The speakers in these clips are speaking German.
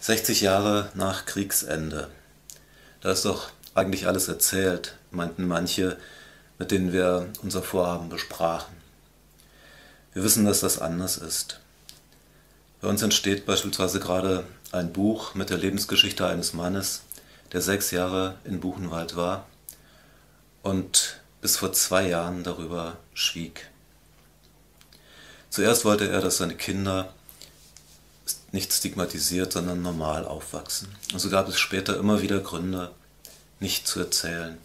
60 Jahre nach Kriegsende. Da ist doch eigentlich alles erzählt, meinten manche, mit denen wir unser Vorhaben besprachen. Wir wissen, dass das anders ist. Bei uns entsteht beispielsweise gerade ein Buch mit der Lebensgeschichte eines Mannes, der 6 Jahre in Buchenwald war und bis vor 2 Jahren darüber schwieg. Zuerst wollte er, dass seine Kinder nicht stigmatisiert, sondern normal aufwachsen. Und so gab es später immer wieder Gründe, nicht zu erzählen.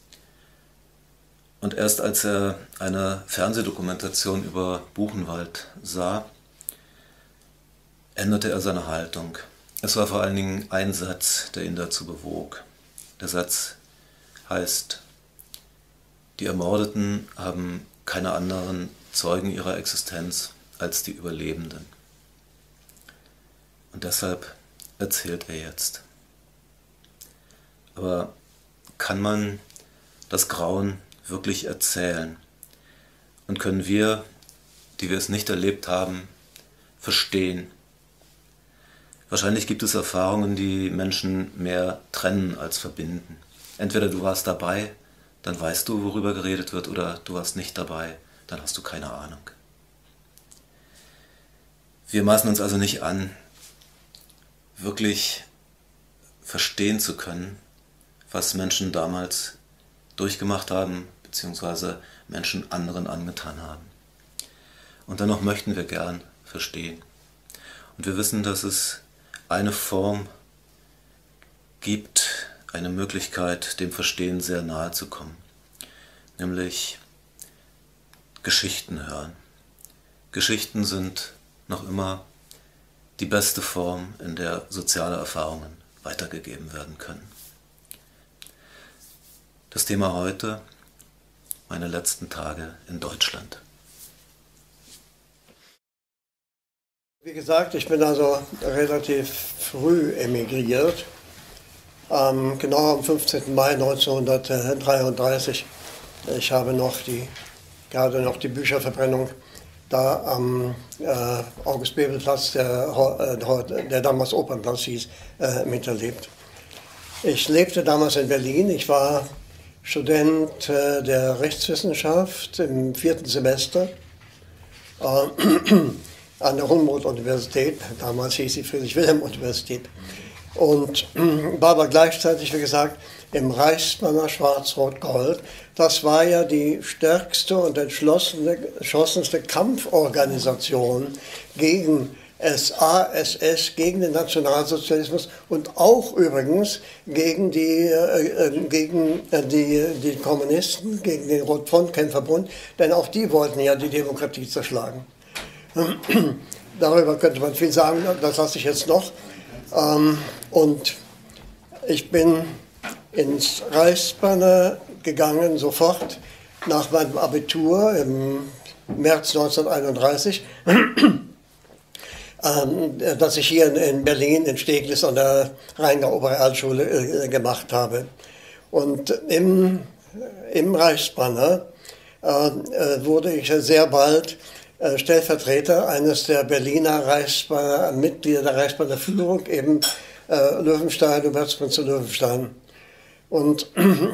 Und erst als er eine Fernsehdokumentation über Buchenwald sah, änderte er seine Haltung. Es war vor allen Dingen ein Satz, der ihn dazu bewog. Der Satz heißt: Die Ermordeten haben keine anderen Zeugen ihrer Existenz als die Überlebenden. Und deshalb erzählt er jetzt. Aber kann man das Grauen wirklich erzählen? Und können wir, die wir es nicht erlebt haben, verstehen? Wahrscheinlich gibt es Erfahrungen, die Menschen mehr trennen als verbinden. Entweder du warst dabei, dann weißt du, worüber geredet wird, oder du warst nicht dabei, dann hast du keine Ahnung. Wir maßen uns also nicht an, wirklich verstehen zu können, was Menschen damals durchgemacht haben, beziehungsweise Menschen anderen angetan haben. Und dennoch möchten wir gern verstehen. Und wir wissen, dass es eine Form gibt, eine Möglichkeit, dem Verstehen sehr nahe zu kommen, nämlich Geschichten hören. Geschichten sind noch immer die beste Form, in der soziale Erfahrungen weitergegeben werden können. Das Thema heute: meine letzten Tage in Deutschland. Wie gesagt, ich bin also relativ früh emigriert, genau am 15. Mai 1933. Ich habe gerade noch die Bücherverbrennung da am August-Bebel-Platz, der damals Opernplatz hieß, miterlebt. Ich lebte damals in Berlin. Ich war Student der Rechtswissenschaft im 4. Semester an der Humboldt-Universität. Damals hieß sie Friedrich-Wilhelm-Universität. Und war aber gleichzeitig, wie gesagt, im Reichsbanner Schwarz-Rot-Gold. Das war ja die stärkste und entschlossenste Kampforganisation gegen SA, SS, gegen den Nationalsozialismus und auch übrigens gegen die Kommunisten, gegen den Rot-Front-Kämpferbund, denn auch die wollten ja die Demokratie zerschlagen. Darüber könnte man viel sagen, das lasse ich jetzt noch. Und ich bin ins Reichsbanner gegangen, sofort nach meinem Abitur im März 1931, das ich hier in Berlin, in Steglitz an der Rheingau-Oberrealschule gemacht habe. Und im Reichsbanner wurde ich sehr bald Stellvertreter eines der Berliner Mitglieder der Reichsbanner Führung, eben Löwenstein, Hubert Prinz zu Löwenstein. Und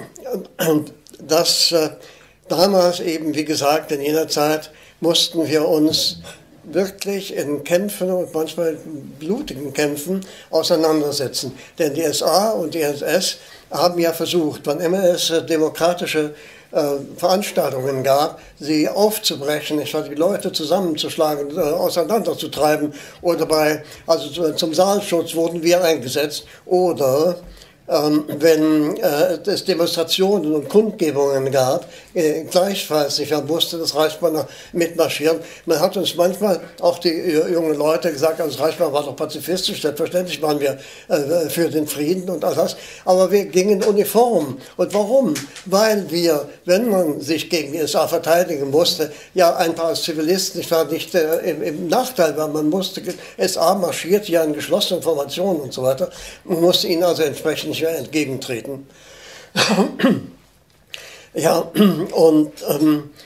das damals eben, wie gesagt, in jener Zeit mussten wir uns wirklich in Kämpfen und manchmal blutigen Kämpfen auseinandersetzen. Denn die SA und die SS haben ja versucht, wann immer es demokratische Veranstaltungen gab, sie aufzubrechen, die Leute zusammenzuschlagen, auseinanderzutreiben, oder zum Saalschutz wurden wir eingesetzt, oder wenn es Demonstrationen und Kundgebungen gab, gleichfalls, man musste das Reichsbanner mitmarschieren. Man hat uns manchmal, auch die jungen Leute, gesagt, das Reichsbanner war doch pazifistisch, selbstverständlich waren wir für den Frieden und all das, aber wir gingen in Uniform. Und warum? Weil wir, wenn man sich gegen die SA verteidigen musste, ja ein paar Zivilisten nicht im Nachteil war. Man musste, SA marschiert ja in geschlossenen Formationen und so weiter, man musste ihnen also entsprechend nicht mehr entgegentreten. Ja, und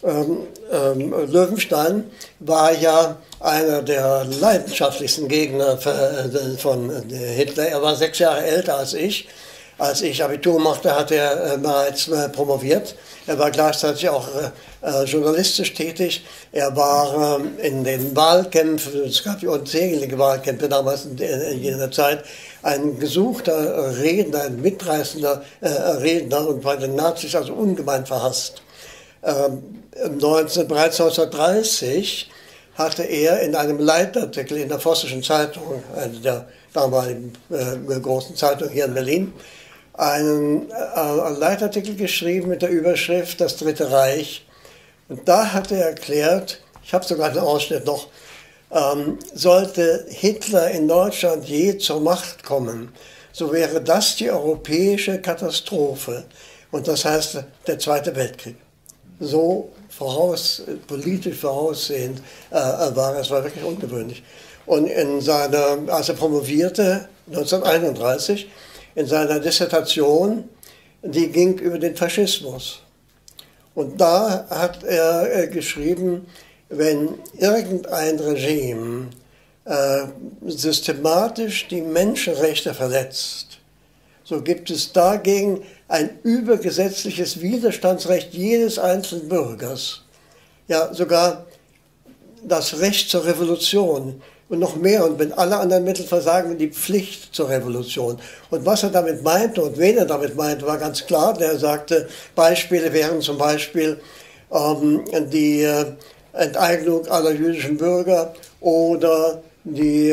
Löwenstein war ja einer der leidenschaftlichsten Gegner von Hitler. Er war 6 Jahre älter als ich. Als ich Abitur machte, hat er bereits promoviert. Er war gleichzeitig auch journalistisch tätig. Er war in den Wahlkämpfen, es gab ja unzählige Wahlkämpfe damals in jener Zeit, ein gesuchter Redner, ein mitreißender Redner und bei den Nazis also ungemein verhasst. Bereits 1930 hatte er in einem Leitartikel in der Vossischen Zeitung, einer der damaligen großen Zeitungen hier in Berlin, einen Leitartikel geschrieben mit der Überschrift Das Dritte Reich. Und da hat er erklärt, ich habe sogar den Ausschnitt noch, sollte Hitler in Deutschland je zur Macht kommen, so wäre das die europäische Katastrophe. Und das heißt der Zweite Weltkrieg. So politisch voraussehend war es, war wirklich ungewöhnlich. Und als er promovierte, 1931, in seiner Dissertation, die ging über den Faschismus. Und da hat er geschrieben, wenn irgendein Regime systematisch die Menschenrechte verletzt, so gibt es dagegen ein übergesetzliches Widerstandsrecht jedes einzelnen Bürgers. Ja, sogar das Recht zur Revolution und noch mehr. Und wenn alle anderen Mittel versagen, die Pflicht zur Revolution. Und was er damit meinte und wen er damit meinte, war ganz klar. Der sagte, Beispiele wären zum Beispiel die Enteignung aller jüdischen Bürger oder die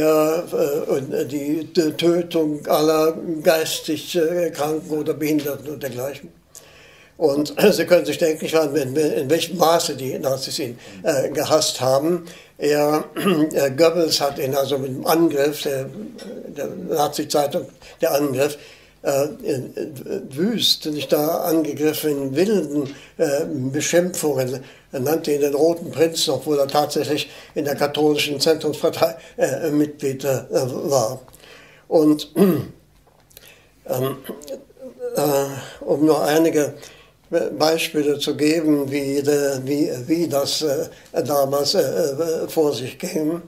Tötung aller geistig Kranken oder Behinderten und dergleichen. Und Sie können sich denken, in welchem Maße die Nazis ihn gehasst haben. Goebbels hat ihn also mit dem Angriff der Nazi-Zeitung, der Angriff, wüst, nicht da angegriffen in wilden Beschimpfungen. Er nannte ihn den Roten Prinzen, obwohl er tatsächlich in der katholischen Zentrumspartei Mitglied war. Und um nur einige Beispiele zu geben, wie das damals vor sich ging,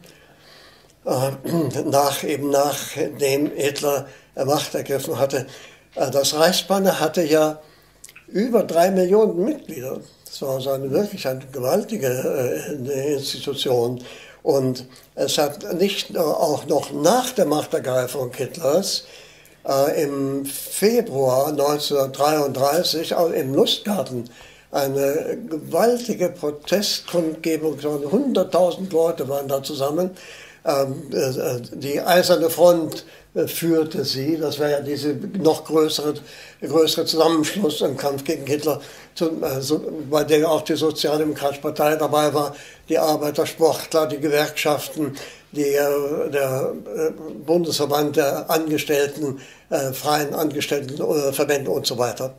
nachdem Hitler Macht ergriffen hatte. Das Reichsbanner hatte ja über 3 Millionen Mitglieder. Das war also wirklich eine gewaltige Institution. Und es hat nicht auch noch nach der Machtergreifung Hitlers im Februar 1933 im Lustgarten eine gewaltige Protestkundgebung, 100.000 Leute waren da zusammen. Die Eiserne Front führte sie, das war ja dieser noch größere Zusammenschluss im Kampf gegen Hitler, bei dem auch die Sozialdemokratische Partei dabei war, die Arbeitersportler, die Gewerkschaften, der Bundesverband der Angestellten, freien Angestelltenverbände und so weiter.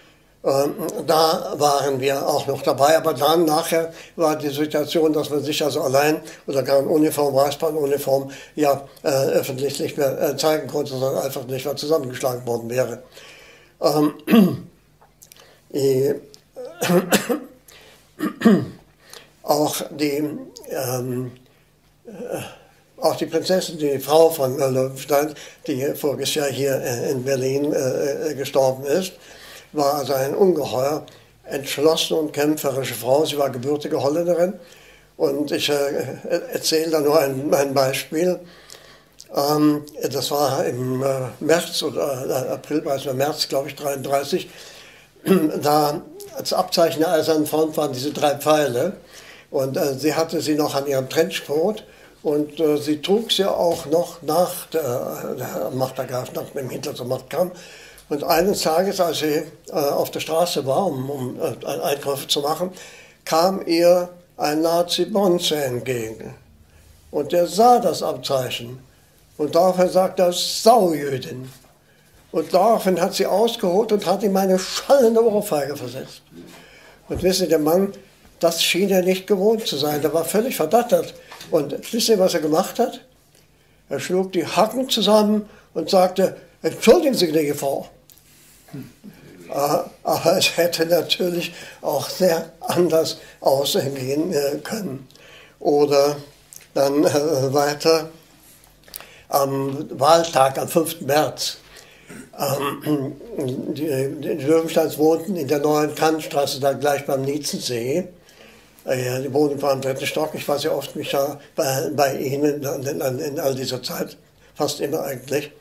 Da waren wir auch noch dabei, aber dann nachher war die Situation, dass man sich also allein oder gar in Uniform, Reichsbahnuniform, ja öffentlich nicht mehr zeigen konnte, sondern einfach nicht mehr zusammengeschlagen worden wäre. Auch die Prinzessin, die Frau von Löwenstein, die voriges Jahr hier in Berlin gestorben ist, war also eine ungeheuer entschlossene und kämpferische Frau. Sie war gebürtige Holländerin. Und ich erzähle da nur ein Beispiel. Das war im März oder April, März, glaube ich, 1933. Da als Abzeichen der Eisernen Front waren diese 3 Pfeile. Und sie hatte sie noch an ihrem Trenchcoat. Und sie trug sie auch noch nach der Machtergreifung, nachdem Hitler zur Macht kam. Und eines Tages, als sie auf der Straße war, um Einkäufe zu machen, kam ihr ein Nazi-Bonze entgegen. Und der sah das Abzeichen. Und daraufhin sagte er, Saujüdin. Und daraufhin hat sie ausgeholt und hat ihm eine schallende Ohrfeige versetzt. Und wissen Sie, der Mann, das schien er nicht gewohnt zu sein. Der war völlig verdattert. Und wisst ihr, was er gemacht hat? Er schlug die Hacken zusammen und sagte, entschuldigen Sie, gnädige Frau. Aber es hätte natürlich auch sehr anders ausgehen können. Oder dann weiter am Wahltag, am 5. März. Die Löwensteins wohnten in der neuen Kantstraße, da gleich beim Nietzensee. Die Wohnung war im 3. Stock. Ich war sehr oft mich da bei Ihnen in all dieser Zeit, fast immer eigentlich.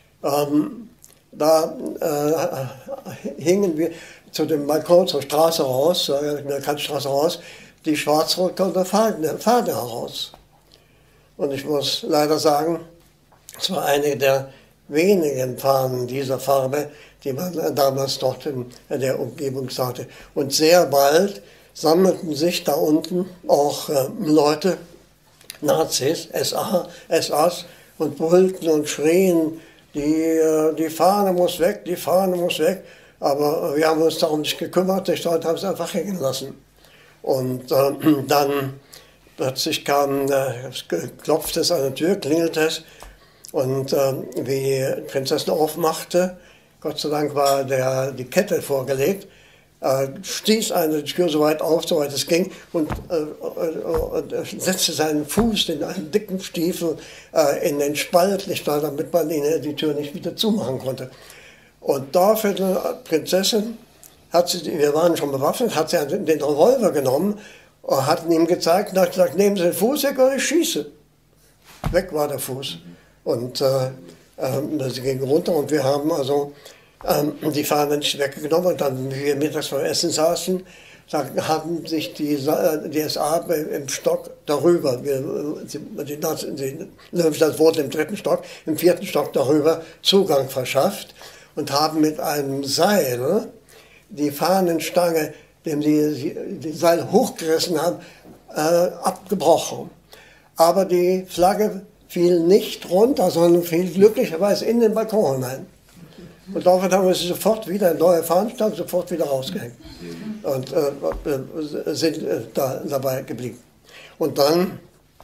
Da hingen wir zu dem Balkon, zur Straße raus, in der Kantstraße raus, die schwarz-rot-goldene Fahne heraus. Und ich muss leider sagen, es war eine der wenigen Fahnen dieser Farbe, die man damals dort in der Umgebung hatte. Und sehr bald sammelten sich da unten auch Leute, Nazis, SAs, und brüllten und schrien, die Fahne muss weg, die Fahne muss weg. Aber wir haben uns darum nicht gekümmert, die Leute haben es einfach hängen lassen. Und dann plötzlich klopfte es an der Tür, klingelte es. Und wie Prinzessin aufmachte, Gott sei Dank war die Kette vorgelegt, stieß eine Tür so weit auf, so weit es ging, und setzte seinen Fuß in einen dicken Stiefel in den Spalt, damit man die Tür nicht wieder zumachen konnte. Und daraufhin, die Prinzessin, wir waren schon bewaffnet, hat sie den Revolver genommen, hat ihn ihm gezeigt und hat gesagt, nehmen Sie den Fuß weg oder ich schieße. Weg war der Fuß. Und sie ging runter und wir haben also die Fahne nicht weggenommen. Und dann, wie wir mittags beim Essen saßen, haben sich die SA im Stock darüber, die Löwensteins wohnten im 3. Stock, im 4. Stock darüber Zugang verschafft und haben mit einem Seil die Fahnenstange, dem sie die Seil hochgerissen haben, abgebrochen. Aber die Flagge fiel nicht runter, sondern fiel glücklicherweise in den Balkon hinein. Und daraufhin haben wir sie sofort wieder, neue Fahnenstange, sofort wieder rausgehängt. Und sind dabei geblieben. Und dann,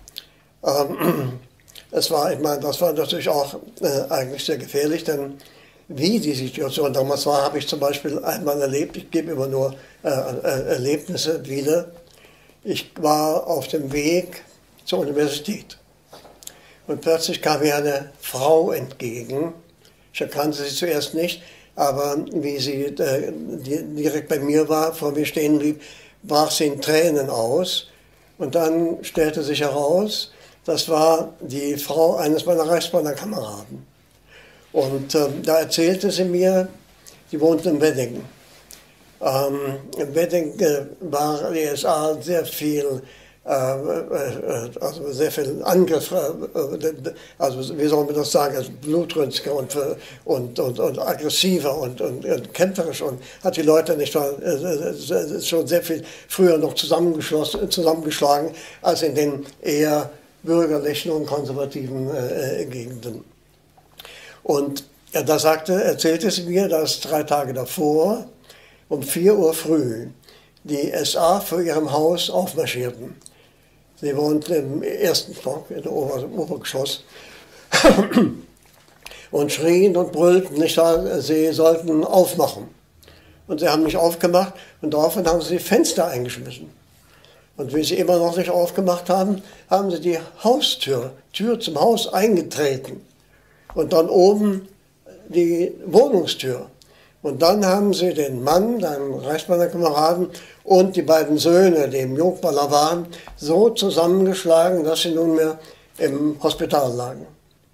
das war natürlich auch eigentlich sehr gefährlich, denn wie die Situation damals war, habe ich zum Beispiel einmal erlebt, ich gebe immer nur Erlebnisse wieder. Ich war auf dem Weg zur Universität. Und plötzlich kam mir eine Frau entgegen. Ich erkannte sie zuerst nicht, aber wie sie direkt bei mir war, vor mir stehen blieb, brach sie in Tränen aus. Und dann stellte sich heraus, das war die Frau eines meiner Reichsbannerkameraden. Und da erzählte sie mir, die wohnten in Wedding. In Wedding war die SA sehr viel Angriff, also wie soll man das sagen, also blutrünstiger und aggressiver und kämpferisch und hat die Leute nicht schon sehr viel früher noch zusammengeschlagen als in den eher bürgerlichen und konservativen Gegenden. Und da erzählte sie mir, dass 3 Tage davor um 4 Uhr früh die SA vor ihrem Haus aufmarschierten. Sie wohnten im 1. Stock, im Obergeschoss, und schrien und brüllten, sie sollten aufmachen. Und sie haben nicht aufgemacht und daraufhin haben sie die Fenster eingeschmissen. Und wie sie immer noch nicht aufgemacht haben, haben sie die Tür zum Haus eingetreten. Und dann oben die Wohnungstür. Und dann haben sie den Mann, deinen Reichsbannerkameraden, und die beiden Söhne, die im Jungballer waren, so zusammengeschlagen, dass sie nunmehr im Hospital lagen.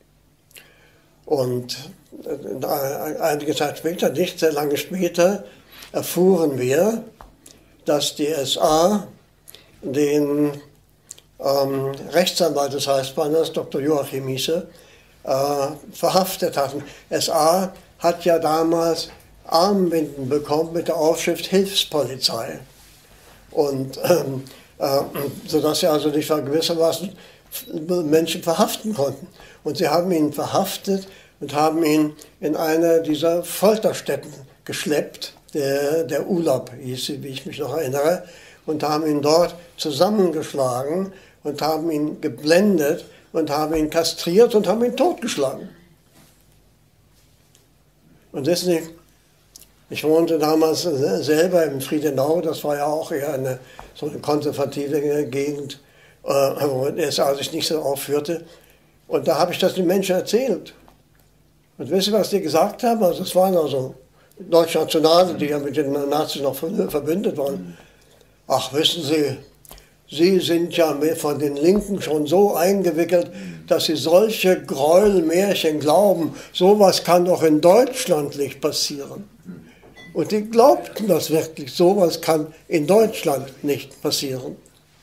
Und einige Zeit später, nicht sehr lange später, erfuhren wir, dass die SA den Rechtsanwalt des Reichsbanners, Dr. Joachim Miese, verhaftet hatten. SA hat ja damals Armbinden bekommen mit der Aufschrift Hilfspolizei. Und sodass sie also nicht gewissermaßen Menschen verhaften konnten. Und sie haben ihn verhaftet und haben ihn in eine dieser Folterstätten geschleppt, der Ulab hieß sie, wie ich mich noch erinnere, und haben ihn dort zusammengeschlagen und haben ihn geblendet und haben ihn kastriert und haben ihn totgeschlagen. Und wissen Sie, Ich wohnte damals selber in Friedenau, das war ja auch eher so eine konservative Gegend, wo der SA sich nicht so aufführte. Und da habe ich das den Menschen erzählt. Und wisst ihr, was die gesagt haben? Also es waren also Deutschnationale, die ja mit den Nazis noch verbündet waren. Ach, wissen Sie, Sie sind ja von den Linken schon so eingewickelt, dass Sie solche Gräuelmärchen glauben. Sowas kann doch in Deutschland nicht passieren. Und die glaubten das wirklich. Sowas kann in Deutschland nicht passieren.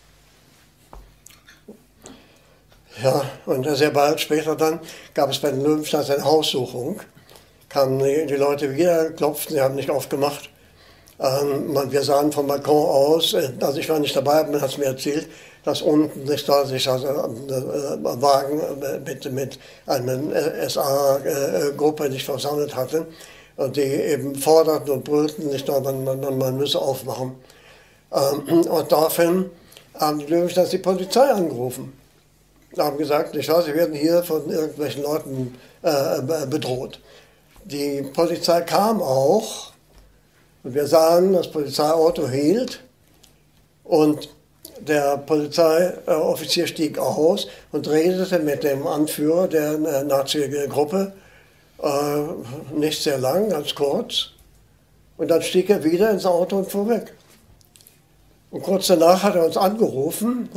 Ja, und sehr bald später dann gab es bei den Löwensteins eine Haussuchung. Kamen die Leute wieder, klopften, sie haben nicht aufgemacht. Wir sahen vom Balkon aus, also ich war nicht dabei, man hat es mir erzählt, dass unten sich also ein Wagen mit einer SA-Gruppe sich versammelt hatte und die eben forderten und brüllten, man müsse aufmachen. Und daraufhin haben die Löwensteins die Polizei angerufen. Sie haben gesagt, sie werden hier von irgendwelchen Leuten bedroht. Die Polizei kam auch und wir sahen, das Polizeiauto hielt und der Polizeioffizier stieg aus und redete mit dem Anführer der Nazi-Gruppe, nicht sehr lang, ganz kurz. Und dann stieg er wieder ins Auto und fuhr weg. Und kurz danach hat er uns angerufen,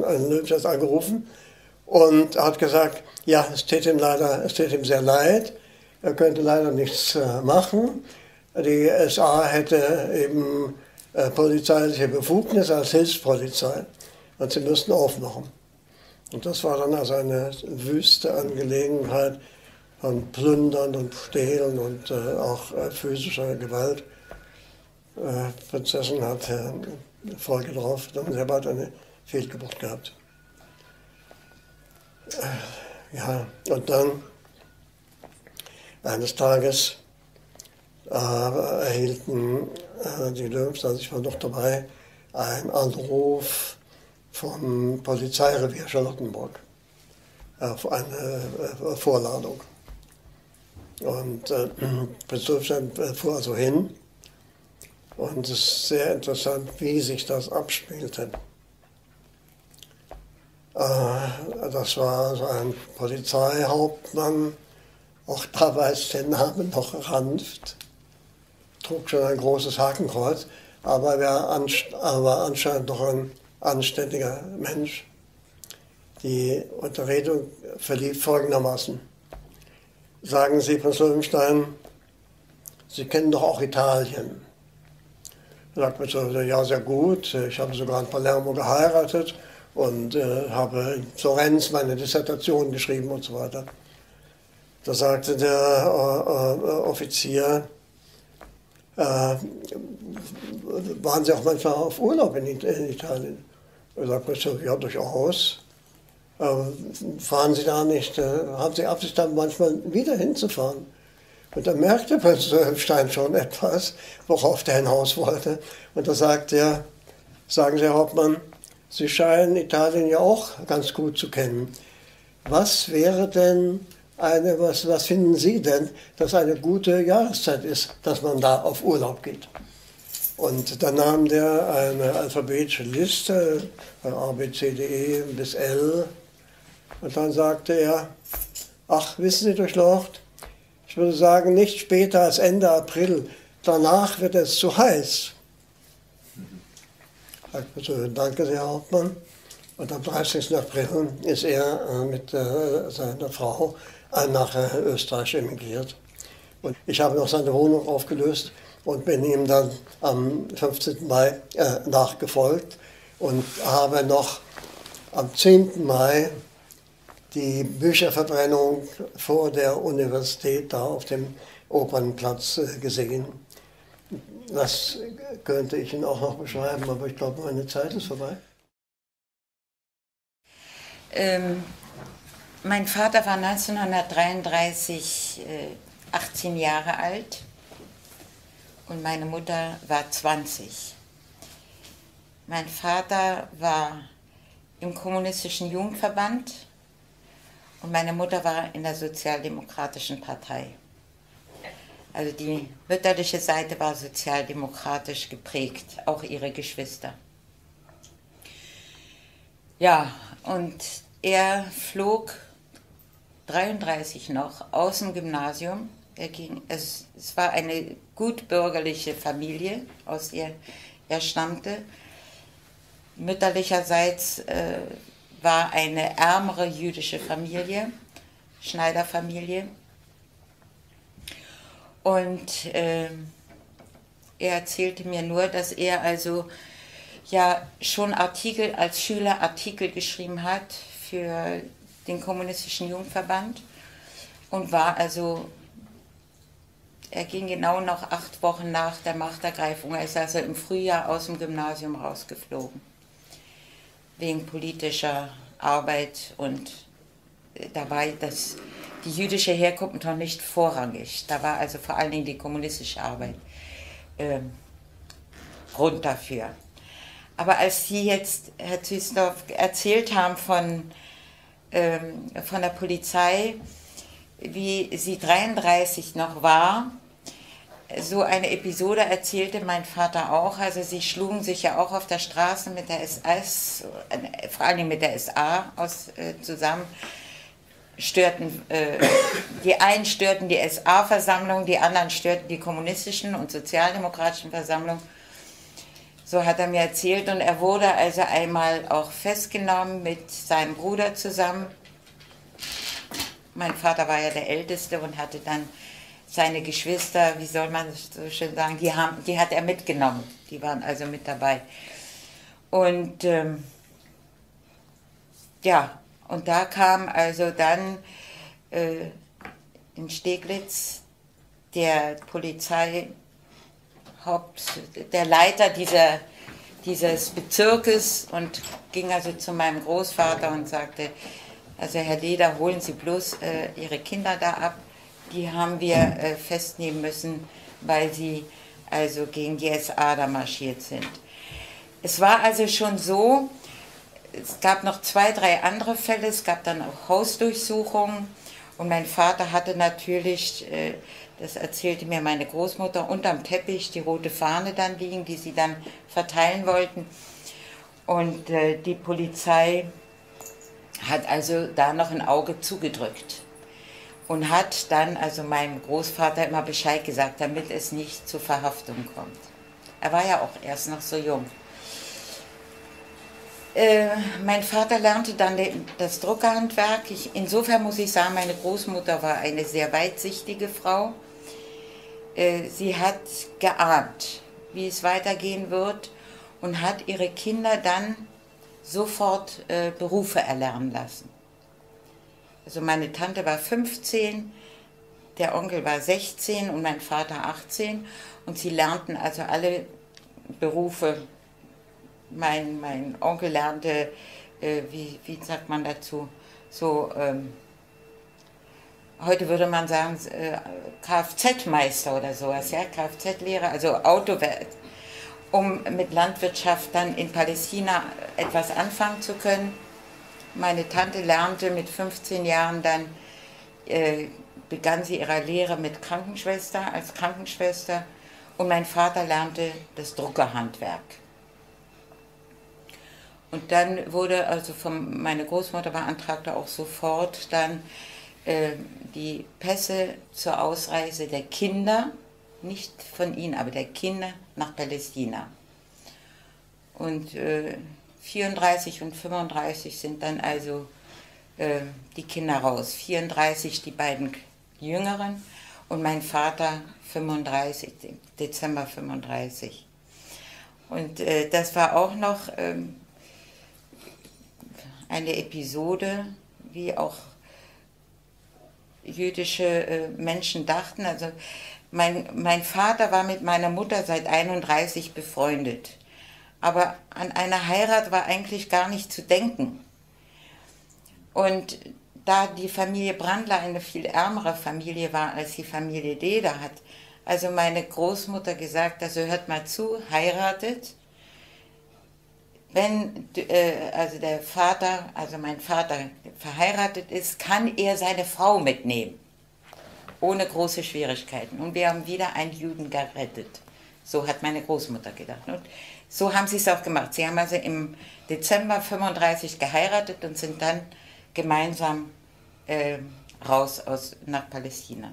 und hat gesagt, ja, es tät ihm sehr leid, er könnte leider nichts machen. Die SA hätte eben polizeiliche Befugnisse als Hilfspolizei und sie müssten aufmachen. Und das war dann also eine wüste Angelegenheit von Plündern und Stehlen und auch physischer Gewalt. Prinzessin hat Folge darauf dann sehr bald eine Fehlgeburt gehabt. Ja, und dann eines Tages erhielten die Löwensteins, ich war noch dabei, einen Anruf vom Polizeirevier Charlottenburg auf eine Vorladung. Und Prinz Löwenstein fuhr also hin und es ist sehr interessant, wie sich das abspielte. Das war so ein Polizeihauptmann, auch da weiß den Namen noch Ranft, trug schon ein großes Hakenkreuz, aber er war anscheinend noch ein anständiger Mensch. Die Unterredung verlief folgendermaßen. Sagen Sie, Prinz Löwenstein, Sie kennen doch auch Italien. Er sagt Prinz Löwenstein, ja, sehr gut, ich habe sogar in Palermo geheiratet und habe in Florenz meine Dissertation geschrieben und so weiter. Da sagte der Offizier, waren Sie auch manchmal auf Urlaub in Italien? Er sagte, ja, durchaus. Fahren Sie da nicht, haben Sie Absicht, da manchmal wieder hinzufahren? Und da merkte Prinz Löwenstein schon etwas, worauf der hinaus wollte. Und da sagte er, sagen Sie, Herr Hauptmann, Sie scheinen Italien ja auch ganz gut zu kennen. Was wäre denn was finden Sie denn, dass eine gute Jahreszeit ist, dass man da auf Urlaub geht? Und dann nahm der eine alphabetische Liste, A, B, C, D, E bis L. Und dann sagte er, ach, wissen Sie, Durchlaucht, ich würde sagen, nicht später als Ende April, danach wird es zu heiß. Danke, Herr Hauptmann. Und am 30. April ist er mit seiner Frau nach Österreich emigriert. Und ich habe noch seine Wohnung aufgelöst und bin ihm dann am 15. Mai nachgefolgt und habe noch am 10. Mai die Bücherverbrennung vor der Universität da auf dem Opernplatz gesehen. Das könnte ich Ihnen auch noch beschreiben, aber ich glaube, meine Zeit ist vorbei. Mein Vater war 1933 18 Jahre alt und meine Mutter war 20. Mein Vater war im Kommunistischen Jugendverband und meine Mutter war in der Sozialdemokratischen Partei. Also die mütterliche Seite war sozialdemokratisch geprägt, auch ihre Geschwister. Ja, und er flog 1933 noch aus dem Gymnasium. Es war eine gutbürgerliche Familie, aus der er stammte. Mütterlicherseits war eine ärmere jüdische Familie, Schneiderfamilie. Und er erzählte mir nur, dass er also ja schon als Schüler Artikel geschrieben hat für den Kommunistischen Jugendverband und war also, er ging genau noch 8 Wochen nach der Machtergreifung, er ist also im Frühjahr aus dem Gymnasium rausgeflogen, wegen politischer Arbeit, und da war die jüdische Herkunft noch nicht vorrangig, da war also vor allen Dingen die kommunistische Arbeit Grund dafür. Aber als Sie jetzt, Herr Züsdorf, erzählt haben von der Polizei, wie sie 1933 noch war, so eine Episode erzählte mein Vater auch. Also sie schlugen sich ja auch auf der Straße mit der SS, vor allem mit der SA zusammen, die einen störten die SA-Versammlung, die anderen störten die kommunistischen und sozialdemokratischen Versammlungen. So hat er mir erzählt, und er wurde also einmal auch festgenommen mit seinem Bruder zusammen. Mein Vater war ja der Älteste und hatte dann seine Geschwister, wie soll man so schön sagen, die hat er mitgenommen. Die waren also mit dabei. Und ja, und da kam also dann in Steglitz der der Leiter dieses Bezirkes und ging also zu meinem Großvater und sagte, also Herr Leder, holen Sie bloß Ihre Kinder da ab, die haben wir festnehmen müssen, weil sie also gegen die SA da marschiert sind. Es war also schon so, es gab noch 2, 3 andere Fälle, es gab dann auch Hausdurchsuchungen, und mein Vater hatte natürlich, das erzählte mir meine Großmutter, unterm Teppich die rote Fahne dann liegen, die sie dann verteilen wollten. Und die Polizei hat also da noch ein Auge zugedrückt und hat dann also meinem Großvater immer Bescheid gesagt, damit es nicht zur Verhaftung kommt. Er war ja auch erst noch so jung. Mein Vater lernte dann das Druckerhandwerk. Insofern muss ich sagen, meine Großmutter war eine sehr weitsichtige Frau. Sie hat geahnt, wie es weitergehen wird, und hat ihre Kinder dann sofort Berufe erlernen lassen. Also meine Tante war 15, der Onkel war 16 und mein Vater 18, und sie lernten also alle Berufe. Mein Onkel lernte, wie sagt man dazu, so, heute würde man sagen, Kfz-Meister oder sowas, ja, Kfz-Lehrer, also Autowerk, um mit Landwirtschaft dann in Palästina etwas anfangen zu können. Meine Tante lernte mit 15 Jahren dann, begann sie ihre Lehre als Krankenschwester, und mein Vater lernte das Druckerhandwerk. Und dann wurde also meine Großmutter beantragte auch sofort dann die Pässe zur Ausreise der Kinder, nicht von ihnen, aber der Kinder nach Palästina. Und 34 und 35 sind dann also die Kinder raus. 34 die beiden Jüngeren und mein Vater 35, Dezember 35. Und das war auch noch eine Episode, wie auch jüdische Menschen dachten. Also mein Vater war mit meiner Mutter seit 1931 befreundet. Aber an eine Heirat war eigentlich gar nicht zu denken. Und da die Familie Brandler eine viel ärmere Familie war als die Familie Leder, hat also meine Großmutter gesagt, also hört mal zu, heiratet. Wenn also der Vater, also mein Vater verheiratet ist, kann er seine Frau mitnehmen. ohne große Schwierigkeiten. Und wir haben wieder einen Juden gerettet. So hat meine Großmutter gedacht. Und so haben sie es auch gemacht. Sie haben also im Dezember 35 geheiratet und sind dann gemeinsam raus nach Palästina.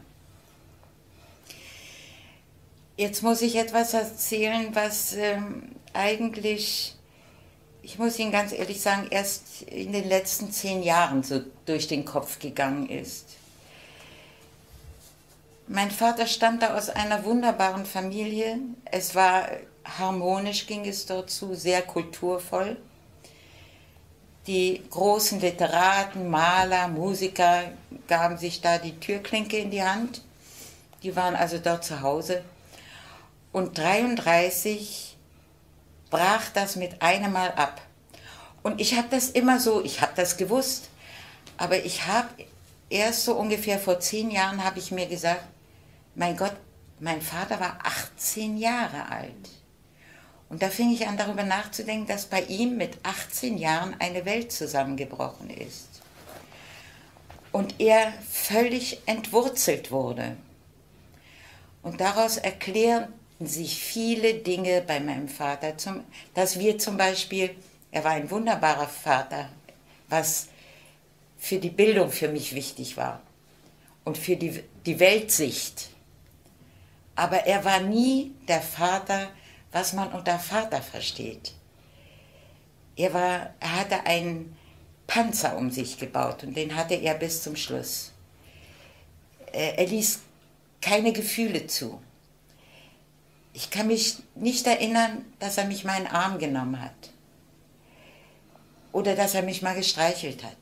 Jetzt muss ich etwas erzählen, was eigentlich, ich muss Ihnen ganz ehrlich sagen, erst in den letzten 10 Jahren so durch den Kopf gegangen ist. Mein Vater stammte aus einer wunderbaren Familie. Es war harmonisch, ging es dort zu, sehr kulturvoll. Die großen Literaten, Maler, Musiker gaben sich da die Türklinke in die Hand. Die waren also dort zu Hause. Und 1933 brach das mit einem Mal ab. Und ich habe das immer so, ich habe das gewusst, aber ich habe erst so ungefähr vor 10 Jahren habe ich mir gesagt, mein Gott, mein Vater war 18 Jahre alt. Und da fing ich an, darüber nachzudenken, dass bei ihm mit 18 Jahren eine Welt zusammengebrochen ist. Und er völlig entwurzelt wurde. Und daraus erklären sich viele Dinge bei meinem Vater, dass wir zum Beispiel, er war ein wunderbarer Vater, was für die Bildung für mich wichtig war und für die Weltsicht. Aber er war nie der Vater, was man unter Vater versteht. Er hatte einen Panzer um sich gebaut und den hatte er bis zum Schluss. Er ließ keine Gefühle zu. Ich kann mich nicht erinnern, dass er mich mal in den Arm genommen hat oder dass er mich mal gestreichelt hat.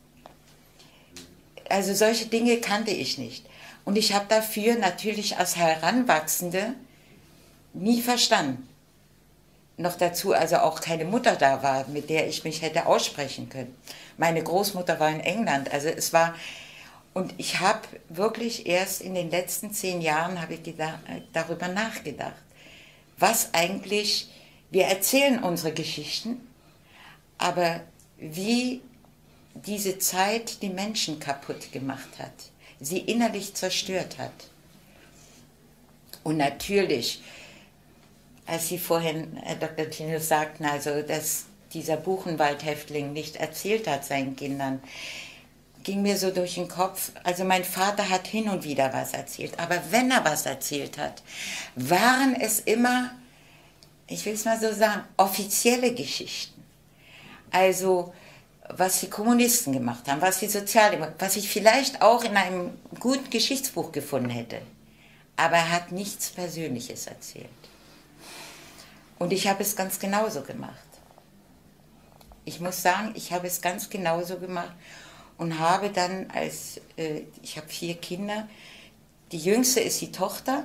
Also solche Dinge kannte ich nicht. Und ich habe dafür natürlich als Heranwachsende nie verstanden. Noch dazu also auch keine Mutter da war, mit der ich mich hätte aussprechen können. Meine Großmutter war in England, also es war... Und ich habe wirklich erst in den letzten 10 Jahren habe ich darüber nachgedacht, was eigentlich, wir erzählen unsere Geschichten, aber wie diese Zeit die Menschen kaputt gemacht hat, sie innerlich zerstört hat. Und natürlich, als Sie vorhin, Herr Dr. Tinus, sagten, also, dass dieser Buchenwald-Häftling nicht erzählt hat seinen Kindern, ging mir so durch den Kopf, also mein Vater hat hin und wieder was erzählt, aber wenn er was erzählt hat, waren es immer, ich will es mal so sagen, offizielle Geschichten. Also was die Kommunisten gemacht haben, was die Sozialdemokraten, was ich vielleicht auch in einem guten Geschichtsbuch gefunden hätte. Aber er hat nichts Persönliches erzählt. Und ich habe es ganz genauso gemacht. Ich muss sagen, ich habe es ganz genauso gemacht. Und habe dann, ich habe 4 Kinder, die jüngste ist die Tochter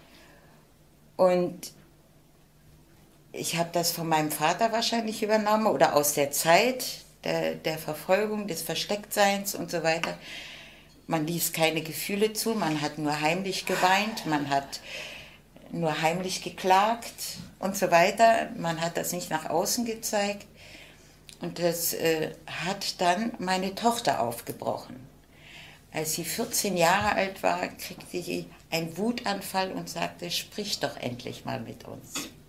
und ich habe das von meinem Vater wahrscheinlich übernommen oder aus der Zeit der Verfolgung, des Verstecktseins und so weiter. Man ließ keine Gefühle zu, man hat nur heimlich geweint, man hat nur heimlich geklagt und so weiter. Man hat das nicht nach außen gezeigt. Und das hat dann meine Tochter aufgebrochen. Als sie 14 Jahre alt war, kriegte sie einen Wutanfall und sagte, sprich doch endlich mal mit uns.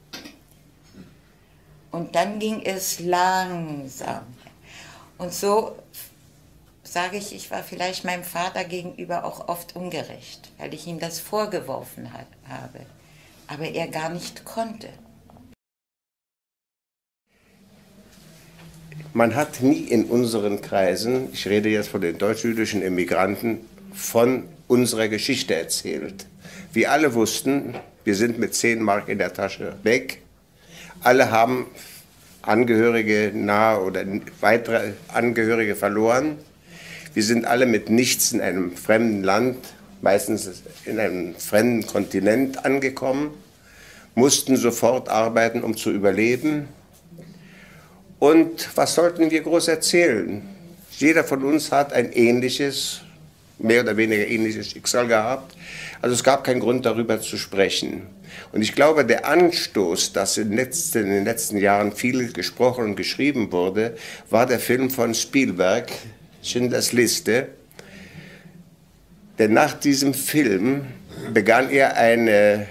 Und dann ging es langsam. Und so sage ich, ich war vielleicht meinem Vater gegenüber auch oft ungerecht, weil ich ihm das vorgeworfen habe, aber er gar nicht konnte. Man hat nie in unseren Kreisen, ich rede jetzt von den deutsch-jüdischen Immigranten, von unserer Geschichte erzählt. Wir alle wussten, wir sind mit 10 Mark in der Tasche weg. Alle haben Angehörige, nahe oder weitere Angehörige verloren. Wir sind alle mit nichts in einem fremden Land, meistens in einem fremden Kontinent angekommen, mussten sofort arbeiten, um zu überleben. Und was sollten wir groß erzählen? Jeder von uns hat ein ähnliches, mehr oder weniger ähnliches Schicksal gehabt. Also es gab keinen Grund, darüber zu sprechen. Und ich glaube, der Anstoß, dass in den letzten Jahren viel gesprochen und geschrieben wurde, war der Film von Spielberg, Schindlers Liste. Denn nach diesem Film begann er ein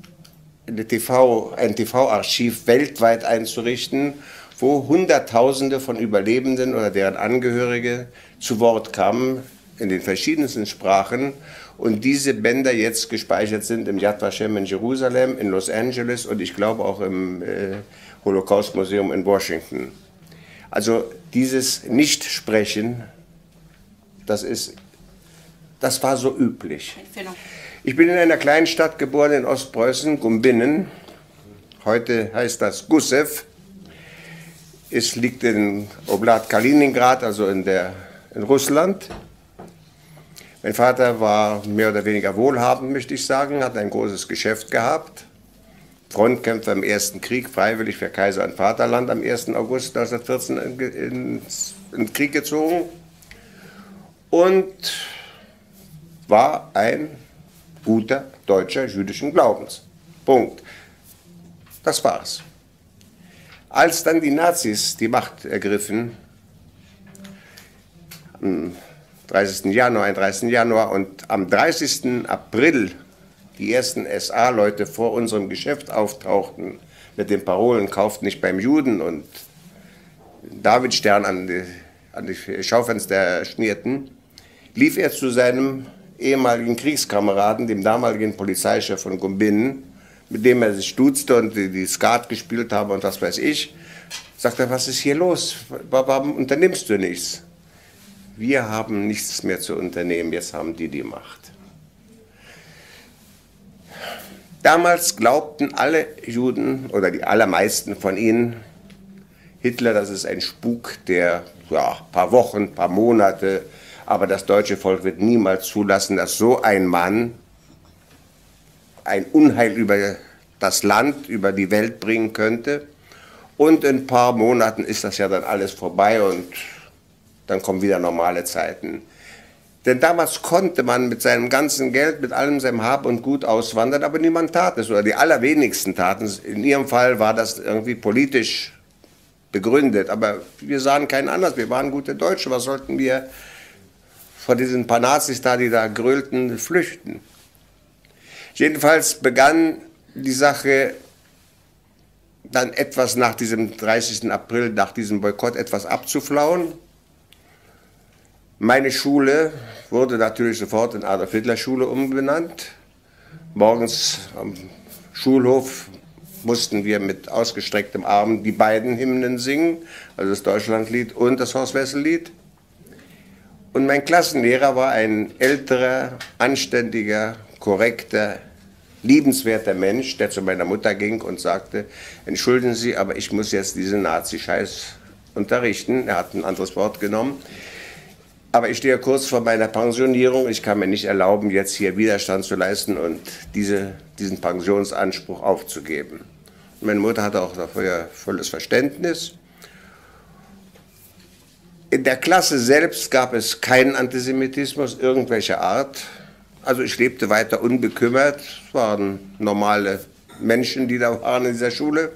TV-Archiv weltweit einzurichten, wo Hunderttausende von Überlebenden oder deren Angehörige zu Wort kamen in den verschiedensten Sprachen und diese Bänder jetzt gespeichert sind im Yad Vashem in Jerusalem, in Los Angeles und ich glaube auch im Holocaust-Museum in Washington. Also dieses Nichtsprechen, das war so üblich. Ich bin in einer kleinen Stadt geboren in Ostpreußen, Gumbinnen. Heute heißt das Gussew. Es liegt in Oblast Kaliningrad, also in Russland. Mein Vater war mehr oder weniger wohlhabend, möchte ich sagen, hat ein großes Geschäft gehabt. Frontkämpfer im Ersten Krieg, freiwillig für Kaiser und Vaterland am 1. August 1914 in den Krieg gezogen. Und war ein guter Deutscher jüdischen Glaubens. Punkt. Das war's. Als dann die Nazis die Macht ergriffen, am 31. Januar und am 30. April die ersten SA-Leute vor unserem Geschäft auftauchten mit den Parolen „Kauft nicht beim Juden" und Davidstern an die Schaufenster schnierten, lief er zu seinem ehemaligen Kriegskameraden, dem damaligen Polizeichef von Gumbinnen, mit dem er sich duzte und die Skat gespielt haben und was weiß ich, sagt er: Was ist hier los? Warum unternimmst du nichts? Wir haben nichts mehr zu unternehmen, jetzt haben die Macht. Damals glaubten alle Juden, oder die allermeisten von ihnen, Hitler, das ist ein Spuk, der paar Wochen, paar Monate, aber das deutsche Volk wird niemals zulassen, dass so ein Mann ein Unheil über das Land, über die Welt bringen könnte. Und in ein paar Monaten ist das ja dann alles vorbei und dann kommen wieder normale Zeiten. Denn damals konnte man mit seinem ganzen Geld, mit allem seinem Hab und Gut auswandern, aber niemand tat es, oder die allerwenigsten taten es. In ihrem Fall war das irgendwie politisch begründet, aber wir sahen keinen anders, wir waren gute Deutsche, was sollten wir vor diesen paar Nazis da, die da grölten, flüchten? Jedenfalls begann die Sache dann etwas nach diesem 30. April, nach diesem Boykott etwas abzuflauen. Meine Schule wurde natürlich sofort in Adolf-Hitler-Schule umbenannt. Morgens am Schulhof mussten wir mit ausgestrecktem Arm die beiden Hymnen singen, also das Deutschlandlied und das Horst-Wessel-Lied. Und mein Klassenlehrer war ein älterer, anständiger, korrekter, liebenswerter Mensch, der zu meiner Mutter ging und sagte: Entschuldigen Sie, aber ich muss jetzt diesen Nazi-Scheiß unterrichten. Er hat ein anderes Wort genommen. Aber ich stehe kurz vor meiner Pensionierung. Ich kann mir nicht erlauben, jetzt hier Widerstand zu leisten und diesen Pensionsanspruch aufzugeben. Und meine Mutter hatte auch dafür volles Verständnis. In der Klasse selbst gab es keinen Antisemitismus irgendwelcher Art. Also ich lebte weiter unbekümmert. Es waren normale Menschen, die da waren in dieser Schule.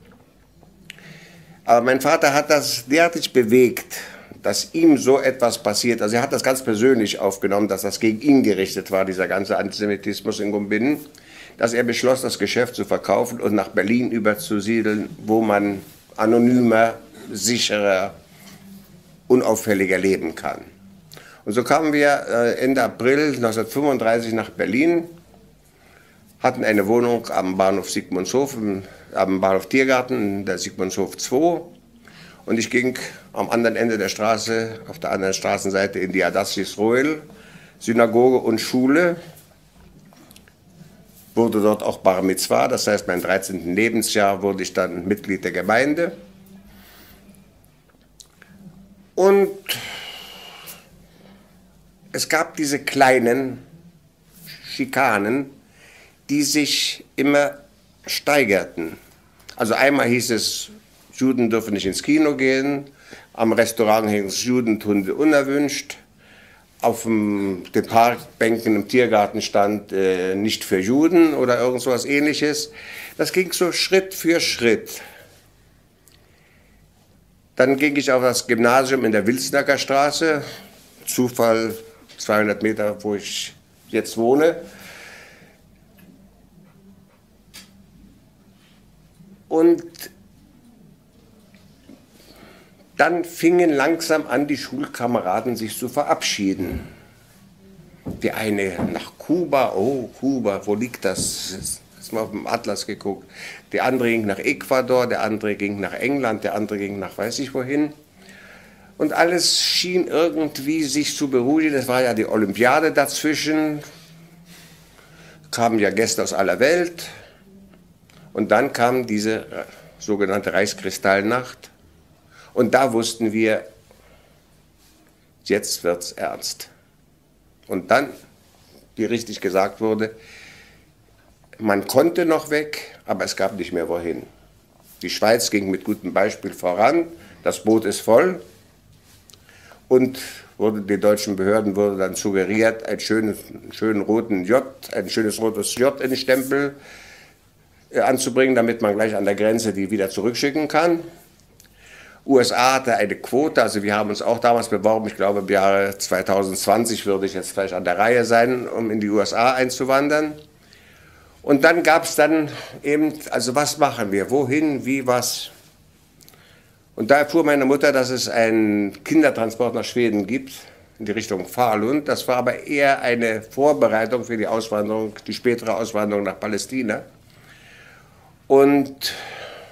Aber mein Vater hat das derartig bewegt, dass ihm so etwas passiert. Also er hat das ganz persönlich aufgenommen, dass das gegen ihn gerichtet war, dieser ganze Antisemitismus in Gumbinnen, dass er beschloss, das Geschäft zu verkaufen und nach Berlin überzusiedeln, wo man anonymer, sicherer, unauffälliger leben kann. Und so kamen wir Ende April 1935 nach Berlin, hatten eine Wohnung am Bahnhof Sigmundshof, am Bahnhof Tiergarten, in der Sigmundshof 2. Und ich ging am anderen Ende der Straße, auf der anderen Straßenseite, in die Adasis Roel, Synagoge und Schule. Wurde dort auch Bar Mitzvah, das heißt, mein 13. Lebensjahr wurde ich dann Mitglied der Gemeinde. Und es gab diese kleinen Schikanen, die sich immer steigerten. Also einmal hieß es, Juden dürfen nicht ins Kino gehen, am Restaurant hing es Judentunde unerwünscht, auf den Parkbänken im Tiergarten stand nicht für Juden oder irgend so was Ähnliches. Das ging so Schritt für Schritt. Dann ging ich auf das Gymnasium in der Wilsnacker Straße. Zufall 200 Meter, wo ich jetzt wohne. Und dann fingen langsam an, die Schulkameraden sich zu verabschieden. Die eine nach Kuba, oh Kuba, wo liegt das? Jetzt mal auf dem Atlas geguckt. Der andere ging nach Ecuador, der andere ging nach England, der andere ging nach weiß ich wohin. Und alles schien irgendwie sich zu beruhigen. Es war ja die Olympiade dazwischen, kamen ja Gäste aus aller Welt. Und dann kam diese sogenannte Reichskristallnacht. Und da wussten wir, jetzt wird's ernst. Und dann, wie richtig gesagt wurde, man konnte noch weg, aber es gab nicht mehr wohin. Die Schweiz ging mit gutem Beispiel voran, das Boot ist voll und den deutschen Behörden wurde dann suggeriert, ein schönes rotes J in den Stempel anzubringen, damit man gleich an der Grenze die wieder zurückschicken kann. USA hatte eine Quote, also wir haben uns auch damals beworben, ich glaube im Jahre 2020 würde ich jetzt vielleicht an der Reihe sein, um in die USA einzuwandern. Und dann gab es dann eben, also was machen wir, wohin, wie, was. Und da erfuhr meine Mutter, dass es einen Kindertransport nach Schweden gibt, in die Richtung Falun. Das war aber eher eine Vorbereitung für die Auswanderung, die spätere Auswanderung nach Palästina. Und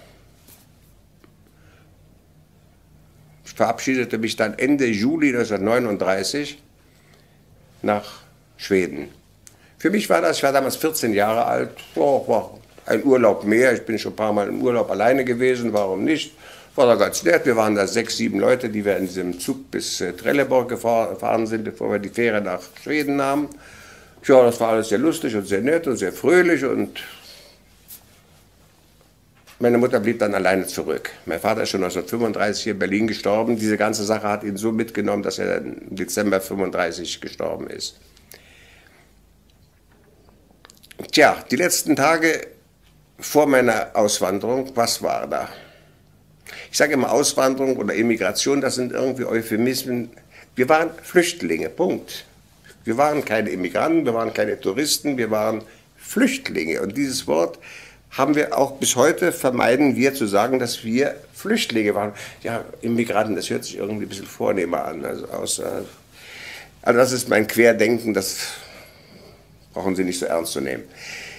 ich verabschiedete mich dann Ende Juli 1939 nach Schweden. Für mich war das, ich war damals 14 Jahre alt, war ein Urlaub mehr. Ich bin schon ein paar Mal im Urlaub alleine gewesen, warum nicht? War da ganz nett. Wir waren da 6, 7 Leute, die wir in diesem Zug bis Trelleborg gefahren sind, bevor wir die Fähre nach Schweden nahmen. Ja, das war alles sehr lustig und sehr nett und sehr fröhlich und meine Mutter blieb dann alleine zurück. Mein Vater ist schon 1935 hier in Berlin gestorben. Diese ganze Sache hat ihn so mitgenommen, dass er im Dezember 1935 gestorben ist. Tja, die letzten Tage vor meiner Auswanderung, was war da? Ich sage immer Auswanderung oder Immigration, das sind irgendwie Euphemismen. Wir waren Flüchtlinge, Punkt. Wir waren keine Immigranten, wir waren keine Touristen, wir waren Flüchtlinge. Und dieses Wort haben wir auch bis heute, vermeiden wir zu sagen, dass wir Flüchtlinge waren. Ja, Immigranten, das hört sich irgendwie ein bisschen vornehmer an. Also das ist mein Querdenken, das brauchen Sie nicht so ernst zu nehmen.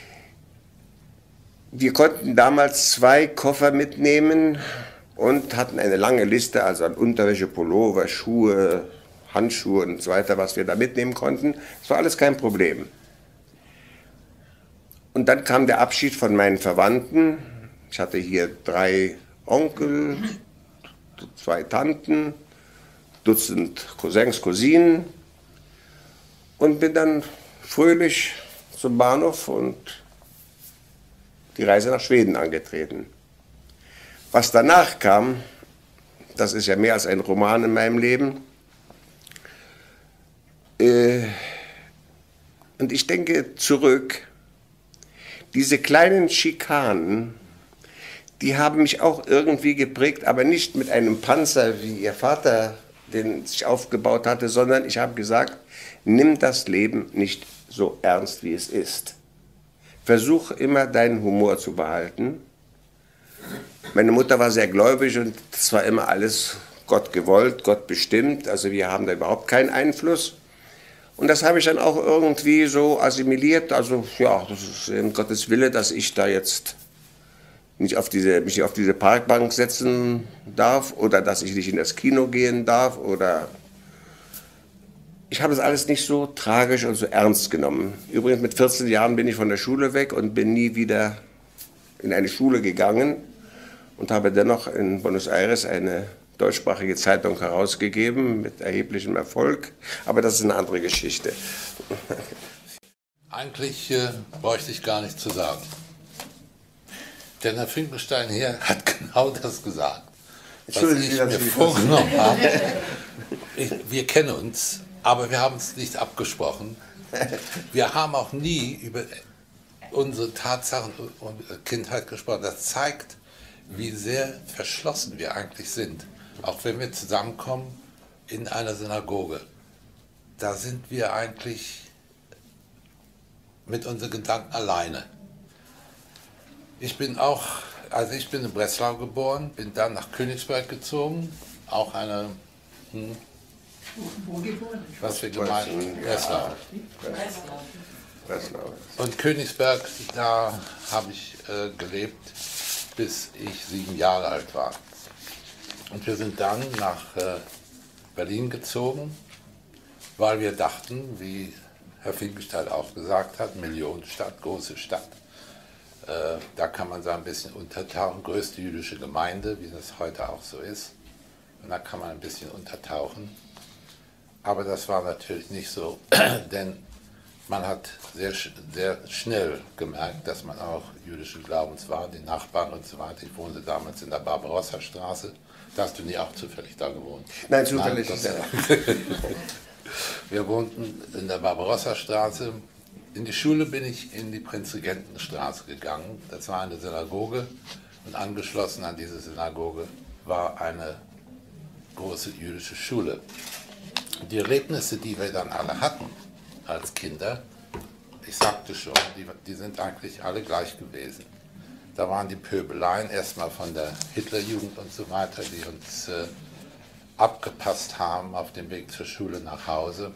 Wir konnten damals 2 Koffer mitnehmen und hatten eine lange Liste, also an Unterwäsche, Pullover, Schuhe, Handschuhe und so weiter, was wir da mitnehmen konnten. Das war alles kein Problem. Und dann kam der Abschied von meinen Verwandten. Ich hatte hier 3 Onkel, 2 Tanten, Dutzend Cousins, Cousinen und bin dann fröhlich zum Bahnhof und die Reise nach Schweden angetreten. Was danach kam, das ist ja mehr als ein Roman in meinem Leben. Und ich denke zurück, diese kleinen Schikanen, die haben mich auch irgendwie geprägt, aber nicht mit einem Panzer, wie ihr Vater den sich aufgebaut hatte, sondern ich habe gesagt, nimm das Leben nicht so ernst, wie es ist. Versuch immer deinen Humor zu behalten. Meine Mutter war sehr gläubig und das war immer alles Gott gewollt, Gott bestimmt, also wir haben da überhaupt keinen Einfluss. Und das habe ich dann auch irgendwie so assimiliert, also ja, das ist eben Gottes Wille, dass ich da jetzt mich auf diese Parkbank setzen darf oder dass ich nicht in das Kino gehen darf oder... Ich habe das alles nicht so tragisch und so ernst genommen. Übrigens mit 14 Jahren bin ich von der Schule weg und bin nie wieder in eine Schule gegangen und habe dennoch in Buenos Aires eine deutschsprachige Zeitung herausgegeben mit erheblichem Erfolg, aber das ist eine andere Geschichte. Eigentlich bräuchte ich gar nichts zu sagen. Denn Herr Finkelstein hier hat genau das gesagt, was ich mir vorgenommen habe. Wir kennen uns, aber wir haben es nicht abgesprochen. Wir haben auch nie über unsere Tatsachen und Kindheit gesprochen. Das zeigt, wie sehr verschlossen wir eigentlich sind. Auch wenn wir zusammenkommen in einer Synagoge. da sind wir eigentlich mit unseren Gedanken alleine. Ich bin in Breslau geboren, bin dann nach Königsberg gezogen, auch eine, Wo geboren? was wir gemeint haben, Breslau. Breslau. Und Königsberg, da habe ich gelebt, bis ich 7 Jahre alt war. Und wir sind dann nach Berlin gezogen, weil wir dachten, wie Herr Finkelstein auch gesagt hat, Millionenstadt, große Stadt. Da kann man so ein bisschen untertauchen, größte jüdische Gemeinde, wie das heute auch so ist. Und da kann man ein bisschen untertauchen. Aber das war natürlich nicht so, denn man hat sehr schnell gemerkt, dass man auch jüdischen Glaubens war, die Nachbarn und so weiter. Ich wohnte damals in der Barbarossa-Straße. Da hast du nie auch zufällig da gewohnt? Nein, zufällig nicht. Wir wohnten in der Barbarossa-Straße. In die Schule bin ich in die Prinzregentenstraße gegangen. Das war eine Synagoge und angeschlossen an diese Synagoge war eine große jüdische Schule. Die Erlebnisse, die wir dann alle hatten als Kinder, ich sagte schon, die sind eigentlich alle gleich gewesen. Da waren die Pöbeleien erstmal von der Hitlerjugend und so weiter, die uns abgepasst haben auf dem Weg zur Schule nach Hause.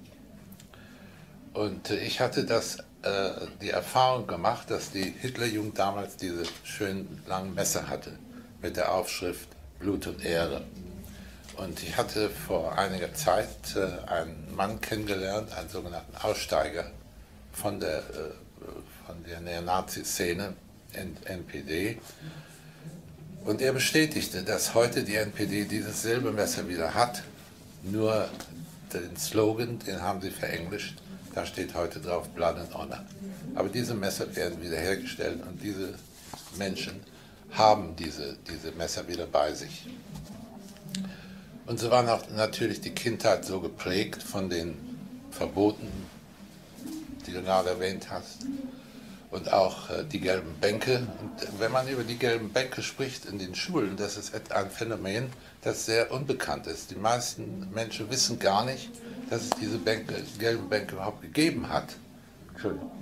Und ich hatte die Erfahrung gemacht, dass die Hitlerjugend damals diese schönen langen Messer hatte mit der Aufschrift Blut und Ehre. Und ich hatte vor einiger Zeit einen Mann kennengelernt, einen sogenannten Aussteiger von der Neonazi-Szene, NPD. Und er bestätigte, dass heute die NPD dieses Silbermesser wieder hat, nur den Slogan, den haben sie verenglischt, da steht heute drauf Blood and Honor. Aber diese Messer werden wiederhergestellt und diese Menschen haben diese Messer wieder bei sich. Und so war natürlich die Kindheit so geprägt von den Verboten, die du gerade erwähnt hast, und auch die gelben Bänke. Und wenn man über die gelben Bänke spricht in den Schulen, das ist ein Phänomen, das sehr unbekannt ist. Die meisten Menschen wissen gar nicht, dass es diese gelben Bänke überhaupt gegeben hat. Entschuldigung.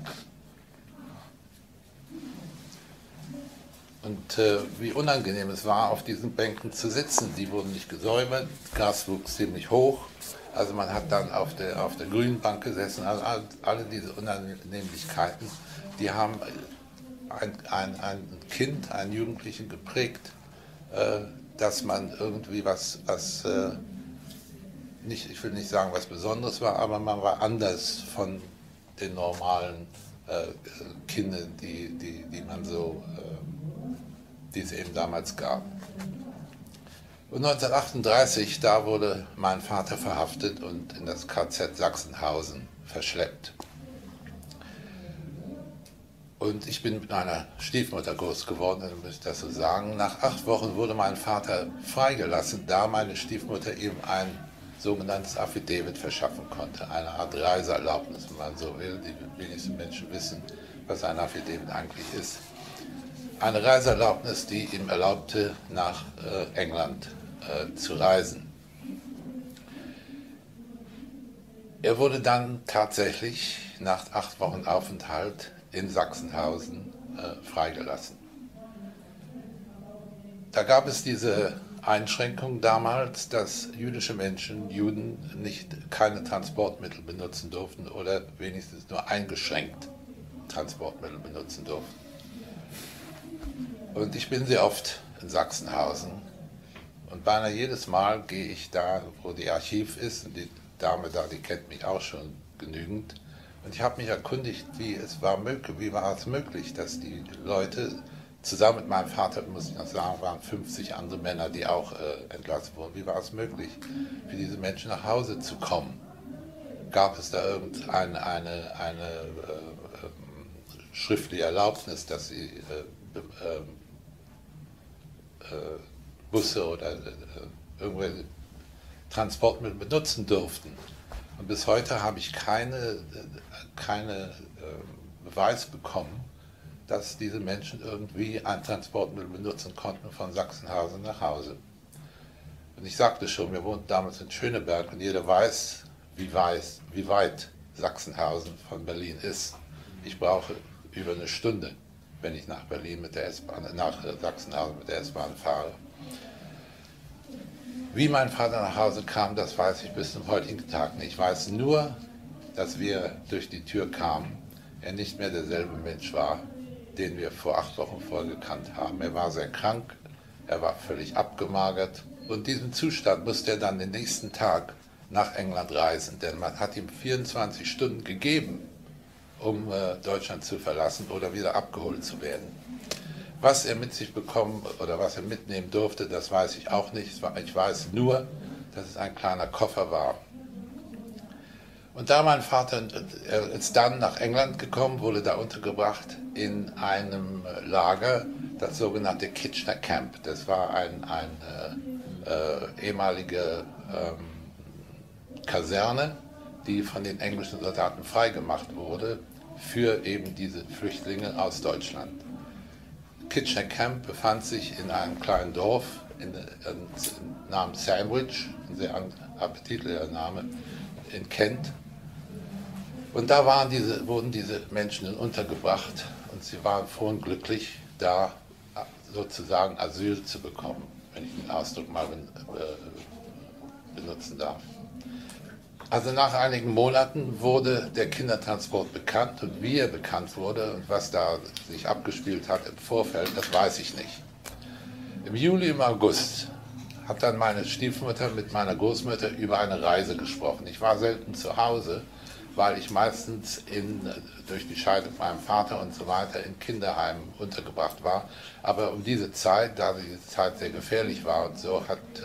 Und wie unangenehm es war, auf diesen Bänken zu sitzen. Die wurden nicht gesäubert, Gas wuchs ziemlich hoch. Also man hat dann auf der grünen Bank gesessen. Also alle diese Unannehmlichkeiten, die haben ein Kind, einen Jugendlichen geprägt, dass man irgendwie nicht, ich will nicht sagen, was Besonderes war, aber man war anders von den normalen Kindern, die man so die es eben damals gab. Und 1938, da wurde mein Vater verhaftet und in das KZ Sachsenhausen verschleppt. Und ich bin mit meiner Stiefmutter groß geworden, dann muss ich das so sagen. Nach 8 Wochen wurde mein Vater freigelassen, da meine Stiefmutter ihm ein sogenanntes Affidavit verschaffen konnte, eine Art Reiseerlaubnis, wenn man so will. Die wenigsten Menschen wissen, was ein Affidavit eigentlich ist. Eine Reiseerlaubnis, die ihm erlaubte, nach England zu reisen. Er wurde dann tatsächlich nach 8 Wochen Aufenthalt in Sachsenhausen freigelassen. Da gab es diese Einschränkung damals, dass jüdische Menschen, Juden, keine Transportmittel benutzen durften oder wenigstens nur eingeschränkt Transportmittel benutzen durften. Und ich bin sehr oft in Sachsenhausen und beinahe jedes Mal gehe ich da, wo die Archiv ist, und die Dame da, die kennt mich auch schon genügend. Und ich habe mich erkundigt, wie war es möglich, dass die Leute, zusammen mit meinem Vater, muss ich noch sagen, waren 50 andere Männer, die auch entlassen wurden, wie war es möglich, für diese Menschen nach Hause zu kommen? Gab es da irgendeine schriftliche Erlaubnis, dass sie Busse oder irgendwelche Transportmittel benutzen durften? Und bis heute habe ich keine Beweis bekommen, dass diese Menschen irgendwie ein Transportmittel benutzen konnten von Sachsenhausen nach Hause. Und ich sagte schon, wir wohnten damals in Schöneberg und jeder weiß, wie weit Sachsenhausen von Berlin ist. Ich brauche über eine Stunde, wenn ich nach Berlin mit der S-Bahn, nach Sachsenhausen mit der S-Bahn fahre. Wie mein Vater nach Hause kam, das weiß ich bis zum heutigen Tag nicht. Ich weiß nur, dass wir durch die Tür kamen, er nicht mehr derselbe Mensch war, den wir vor 8 Wochen vorher gekannt haben. Er war sehr krank, er war völlig abgemagert und diesen Zustand musste er dann den nächsten Tag nach England reisen, denn man hat ihm 24 Stunden gegeben, um Deutschland zu verlassen oder wieder abgeholt zu werden. Was er mit sich bekommen oder was er mitnehmen durfte, das weiß ich auch nicht. Ich weiß nur, dass es ein kleiner Koffer war. Und da mein Vater ist dann nach England gekommen, wurde da untergebracht in einem Lager, das sogenannte Kitchener Camp. Das war eine ehemalige Kaserne, die von den englischen Soldaten freigemacht wurde für eben diese Flüchtlinge aus Deutschland. Kitchener Camp befand sich in einem kleinen Dorf namens Sandwich, ein sehr appetitlicher Name, in Kent. Und da wurden diese Menschen untergebracht und sie waren froh und glücklich, da sozusagen Asyl zu bekommen, wenn ich den Ausdruck mal benutzen darf. Also nach einigen Monaten wurde der Kindertransport bekannt und wie er bekannt wurde und was da sich abgespielt hat im Vorfeld, das weiß ich nicht. Im Juli, im August hat dann meine Stiefmutter mit meiner Großmutter über eine Reise gesprochen. Ich war selten zu Hause, weil ich meistens durch die Scheidung mit meinem Vater und so weiter in Kinderheimen untergebracht war. Aber um diese Zeit, da diese Zeit sehr gefährlich war und so,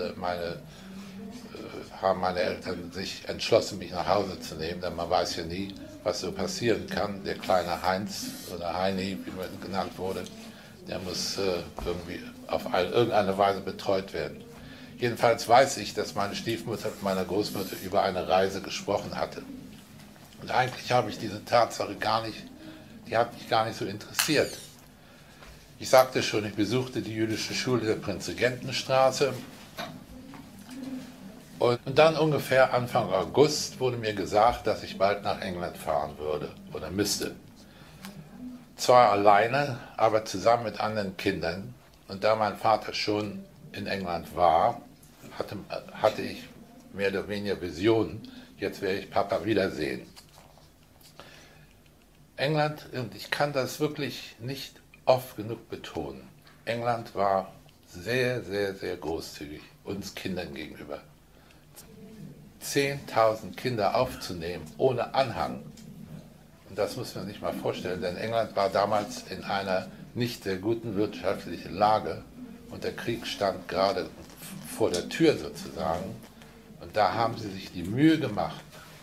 haben meine Eltern sich entschlossen, mich nach Hause zu nehmen, denn man weiß ja nie, was so passieren kann. Der kleine Heinz oder Heini, wie man genannt wurde, der muss irgendwie auf irgendeine Weise betreut werden. Jedenfalls weiß ich, dass meine Stiefmutter mit meiner Großmutter über eine Reise gesprochen hatte. Und eigentlich habe ich diese Tatsache die hat mich gar nicht so interessiert. Ich sagte schon, ich besuchte die jüdische Schule der Prinzregentenstraße. Und dann ungefähr Anfang August wurde mir gesagt, dass ich bald nach England fahren würde oder müsste. Zwar alleine, aber zusammen mit anderen Kindern. Und da mein Vater schon in England war, hatte ich mehr oder weniger Visionen, jetzt werde ich Papa wiedersehen. England, und ich kann das wirklich nicht oft genug betonen, England war sehr, sehr, sehr großzügig uns Kindern gegenüber. 10.000 Kinder aufzunehmen ohne Anhang. Und das muss man sich mal vorstellen, denn England war damals in einer nicht sehr guten wirtschaftlichen Lage und der Krieg stand gerade vor der Tür sozusagen. Und da haben sie sich die Mühe gemacht,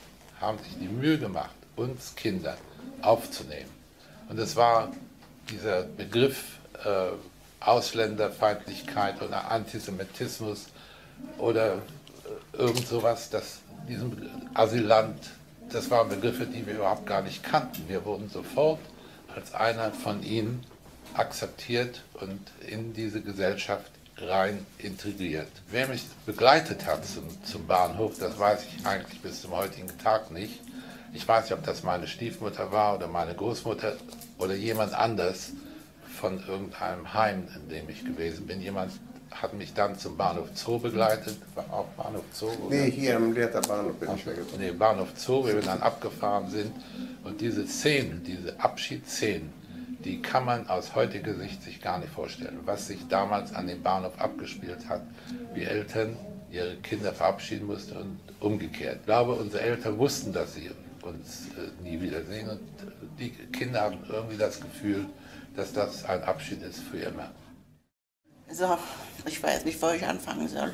uns Kinder aufzunehmen. Und es war dieser Begriff Ausländerfeindlichkeit oder Antisemitismus oder irgend sowas, diesen Asylant, das waren Begriffe, die wir überhaupt gar nicht kannten. Wir wurden sofort als einer von ihnen akzeptiert und in diese Gesellschaft rein integriert. Wer mich begleitet hat zum Bahnhof, das weiß ich eigentlich bis zum heutigen Tag nicht. Ich weiß nicht, ob das meine Stiefmutter war oder meine Großmutter oder jemand anders von irgendeinem Heim, in dem ich gewesen bin. Jemand hat mich dann zum Bahnhof Zoo begleitet. War auch Bahnhof Zoo? Oder? Nee, hier am Lehrter Bahnhof bin ich weggekommen. Nee, Bahnhof Zoo, wie wir dann abgefahren sind. Und diese Szenen, diese Abschiedsszenen, die kann man aus heutiger Sicht sich gar nicht vorstellen. Was sich damals an dem Bahnhof abgespielt hat, wie Eltern ihre Kinder verabschieden mussten und umgekehrt. Ich glaube, unsere Eltern wussten, dass sie uns nie wiedersehen. Und die Kinder haben irgendwie das Gefühl, dass das ein Abschied ist für immer. So, ich weiß nicht, wo ich anfangen soll.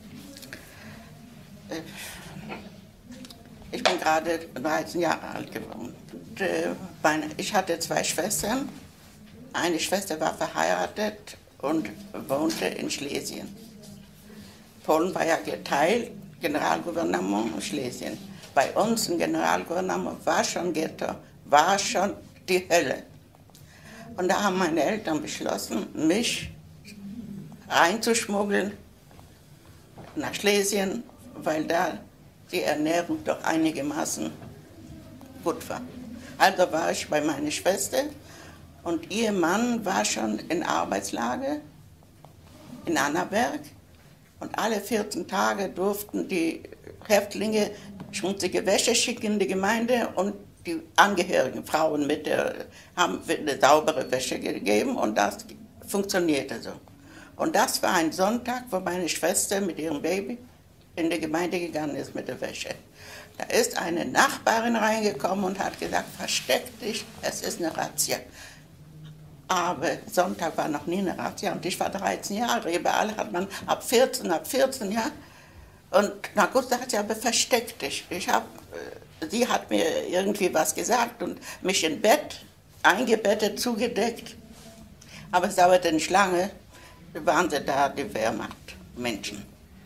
Ich bin gerade 13 Jahre alt geworden. Ich hatte 2 Schwestern. Eine Schwester war verheiratet und wohnte in Schlesien. Polen war ja geteilt, Generalgouvernement Schlesien. Bei uns im Generalgouvernement war schon Ghetto, war schon die Hölle. Und da haben meine Eltern beschlossen, mich reinzuschmuggeln nach Schlesien, weil da die Ernährung doch einigermaßen gut war. Also war ich bei meiner Schwester und ihr Mann war schon in Arbeitslager in Annaberg und alle 14 Tage durften die Häftlinge schmutzige Wäsche schicken in die Gemeinde und die Angehörigen, Frauen haben eine saubere Wäsche gegeben und das funktionierte so. Und das war ein Sonntag, wo meine Schwester mit ihrem Baby in die Gemeinde gegangen ist mit der Wäsche. Da ist eine Nachbarin reingekommen und hat gesagt, versteck dich, es ist eine Razzia. Aber Sonntag war noch nie eine Razzia und ich war 13 Jahre. Überall hat man ab 14, ja. Und na gut, sagt sie, aber versteck dich. Sie hat mir irgendwie was gesagt und mich im Bett eingebettet, zugedeckt. Aber es dauerte nicht lange, waren sie da, die Wehrmacht-Menschen.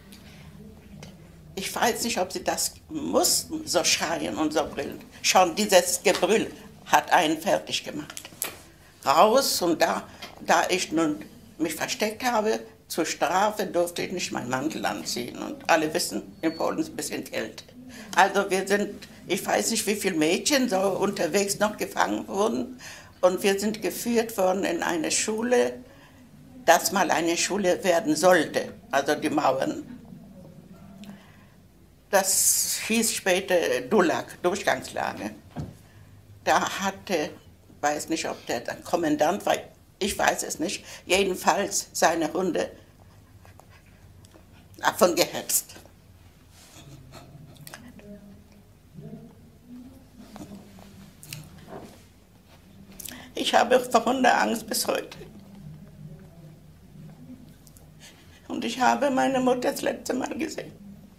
Ich weiß nicht, ob sie das mussten, so schreien und so brüllen. Schon dieses Gebrüll hat einen fertig gemacht. Raus und da ich nun mich versteckt habe, zur Strafe durfte ich nicht meinen Mantel anziehen. Und alle wissen, in Polen ist ein bisschen Kälte. Also wir sind, ich weiß nicht, wie viele Mädchen so unterwegs noch gefangen wurden. Und wir sind geführt worden in eine Schule, das mal eine Schule werden sollte, also die Mauern. Das hieß später Dulag, Durchgangslager. Da hatte, weiß nicht, ob der Kommandant war, ich weiß es nicht, jedenfalls seine Hunde davon gehetzt. Ich habe vor Hundeangst bis heute. Und ich habe meine Mutter das letzte Mal gesehen.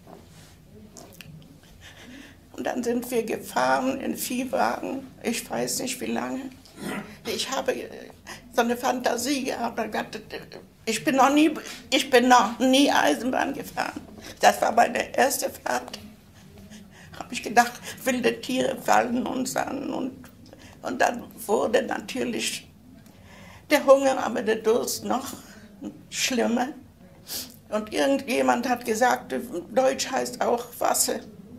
Und dann sind wir gefahren in Viehwagen, ich weiß nicht wie lange. Ich habe so eine Fantasie gehabt, ich bin noch nie Eisenbahn gefahren. Das war meine erste Fahrt. Habe ich gedacht, wilde Tiere fallen uns an. Und dann wurde natürlich der Hunger, aber der Durst noch schlimmer. Und irgendjemand hat gesagt, Deutsch heißt auch Wasser.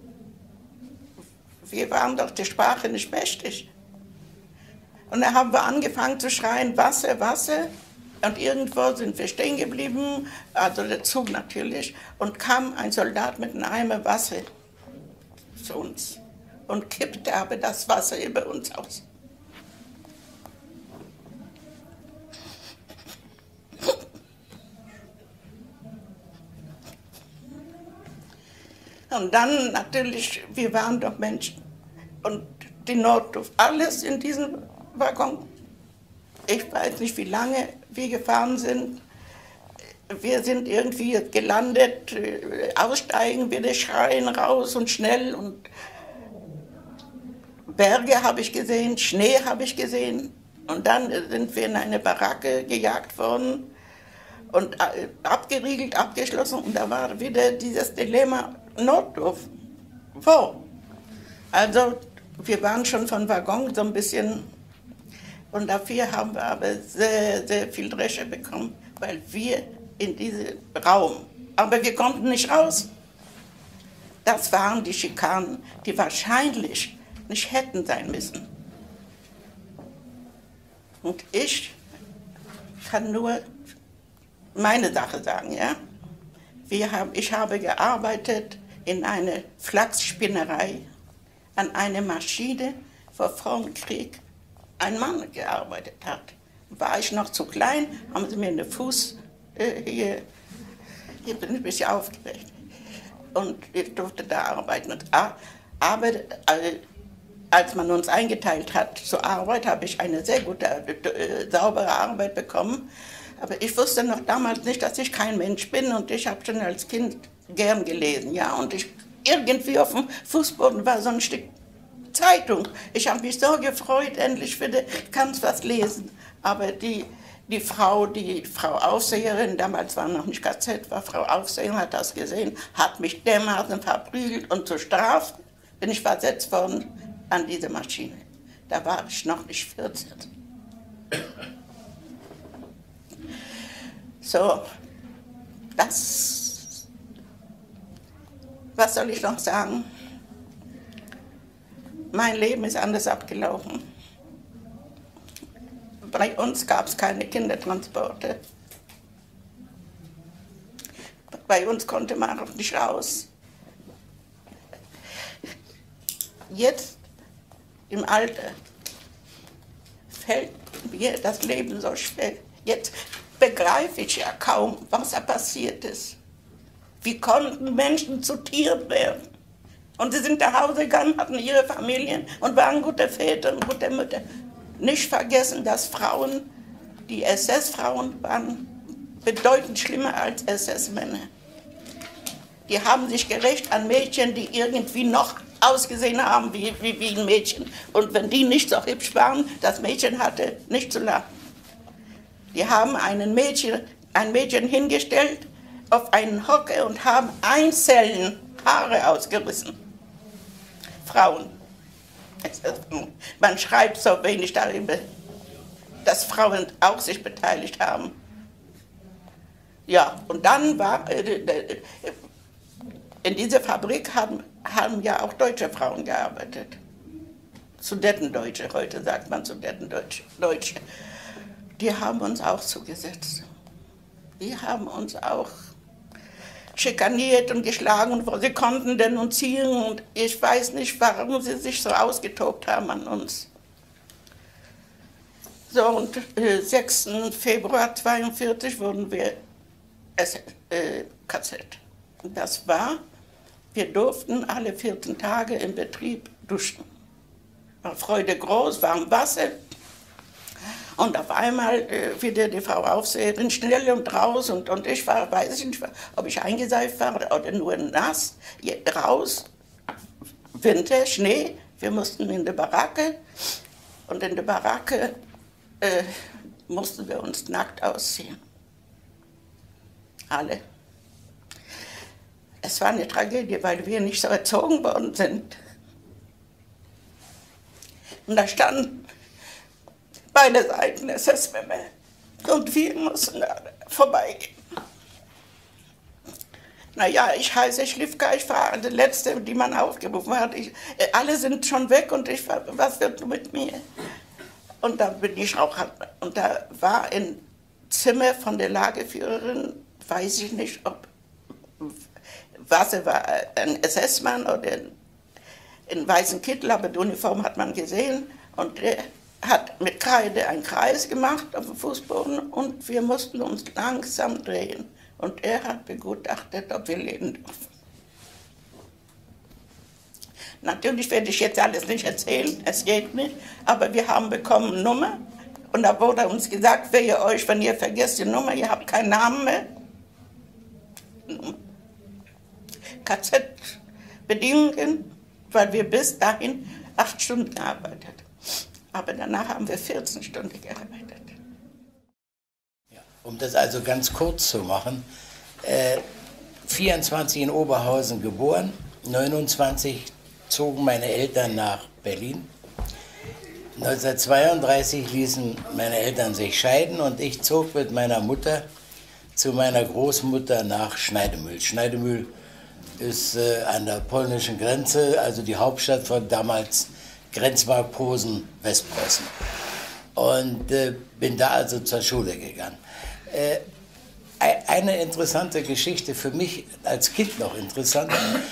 Wir waren doch der Sprache nicht mächtig. Und dann haben wir angefangen zu schreien, Wasser, Wasser. Und irgendwo sind wir stehen geblieben, also der Zug natürlich. Und kam ein Soldat mit einem Eimer Wasser zu uns und kippte aber das Wasser über uns aus. Und dann natürlich, wir waren doch Menschen. Und die Notdurft, alles in diesem Waggon. Ich weiß nicht, wie lange wir gefahren sind. Wir sind irgendwie gelandet, aussteigen, wieder schreien raus und schnell. Und Berge habe ich gesehen, Schnee habe ich gesehen. Und dann sind wir in eine Baracke gejagt worden und abgeriegelt, abgeschlossen. Und da war wieder dieses Dilemma, Notdurft. Wo? Also wir waren schon von Waggon so ein bisschen und dafür haben wir aber sehr, sehr viel Dresche bekommen, weil wir in diesem Raum, aber wir konnten nicht raus. Das waren die Schikanen, die wahrscheinlich nicht hätten sein müssen. Und ich kann nur meine Sache sagen, ja. Ich habe gearbeitet in einer Flachsspinnerei an einer Maschine, wo vor dem Krieg ein Mann gearbeitet hat. War ich noch zu klein, haben sie mir den Fuß, hier bin ich ein bisschen aufgeregt. Und ich durfte da arbeiten. Aber als man uns eingeteilt hat zur Arbeit, habe ich eine sehr gute, saubere Arbeit bekommen. Aber ich wusste noch damals nicht, dass ich kein Mensch bin und ich habe schon als Kind gern gelesen, ja. Und irgendwie auf dem Fußboden war so ein Stück Zeitung. Ich habe mich so gefreut, endlich wieder kannst was lesen. Aber die Frau Aufseherin, damals war noch nicht KZ, war Frau Aufseherin, hat das gesehen, hat mich dermaßen verprügelt und zur Strafe bin ich versetzt worden an diese Maschine. Da war ich noch nicht 14. So, das Was soll ich noch sagen? Mein Leben ist anders abgelaufen. Bei uns gab es keine Kindertransporte. Bei uns konnte man auch nicht raus. Jetzt im Alter fällt mir das Leben so schwer. Jetzt begreife ich ja kaum, was da passiert ist. Wie konnten Menschen zu Tieren werden? Und sie sind nach Hause gegangen, hatten ihre Familien und waren gute Väter und gute Mütter. Nicht vergessen, dass Frauen, die SS-Frauen waren, bedeutend schlimmer als SS-Männer. Die haben sich gerecht an Mädchen, die irgendwie noch ausgesehen haben wie ein Mädchen. Und wenn die nicht so hübsch waren, das Mädchen hatte nicht zu lachen. Die haben ein Mädchen hingestellt auf einen Hocker und haben einzeln Haare ausgerissen. Frauen. Man schreibt so wenig darüber, dass Frauen auch sich beteiligt haben. Ja, und dann war, in dieser Fabrik haben ja auch deutsche Frauen gearbeitet. Sudetendeutsche, heute sagt man Sudetendeutsche. Die haben uns auch zugesetzt. Die haben uns auch schikaniert und geschlagen, wo sie konnten denunzieren. Und ich weiß nicht, warum sie sich so ausgetobt haben an uns. So, und 6. Februar 1942 wurden wir KZ. Und das war, wir durften alle 14 Tage im Betrieb duschen. War Freude groß, warm Wasser. Und auf einmal wieder die Frau Aufseherin schnell und raus. Und ich war, weiß ich nicht, ob ich eingeseift war oder nur nass. Raus, Winter, Schnee. Wir mussten in der Baracke. Und in der Baracke mussten wir uns nackt ausziehen. Alle. Es war eine Tragödie, weil wir nicht so erzogen worden sind. Und da standen beide Seiten SS-Männer und wir mussten da vorbeigehen. Naja, ich heiße Schlifka, ich war die Letzte, die man aufgerufen hat. Alle sind schon weg und ich war, was wird mit mir? Und da bin ich auch, und da war ein Zimmer von der Lagerführerin, weiß ich nicht, ob, was er war, ein SS-Mann oder in weißen Kittel, aber die Uniform hat man gesehen. Und der hat mit Kreide einen Kreis gemacht auf dem Fußboden und wir mussten uns langsam drehen. Und er hat begutachtet, ob wir leben dürfen. Natürlich werde ich jetzt alles nicht erzählen, es geht nicht, aber wir haben bekommen eine Nummer und da wurde uns gesagt, wehe euch, wenn ihr vergesst die Nummer, ihr habt keinen Namen mehr. KZ-Bedingungen, weil wir bis dahin 8 Stunden gearbeitet. Aber danach haben wir 14 Stunden gearbeitet. Ja, um das also ganz kurz zu machen, 24 in Oberhausen geboren, 29 zogen meine Eltern nach Berlin. 1932 ließen meine Eltern sich scheiden und ich zog mit meiner Mutter zu meiner Großmutter nach Schneidemühl. Schneidemühl ist an der polnischen Grenze, also die Hauptstadt von damals Grenzmark Posen, Westpreußen. Und bin da also zur Schule gegangen. Eine interessante Geschichte, für mich als Kind noch interessant,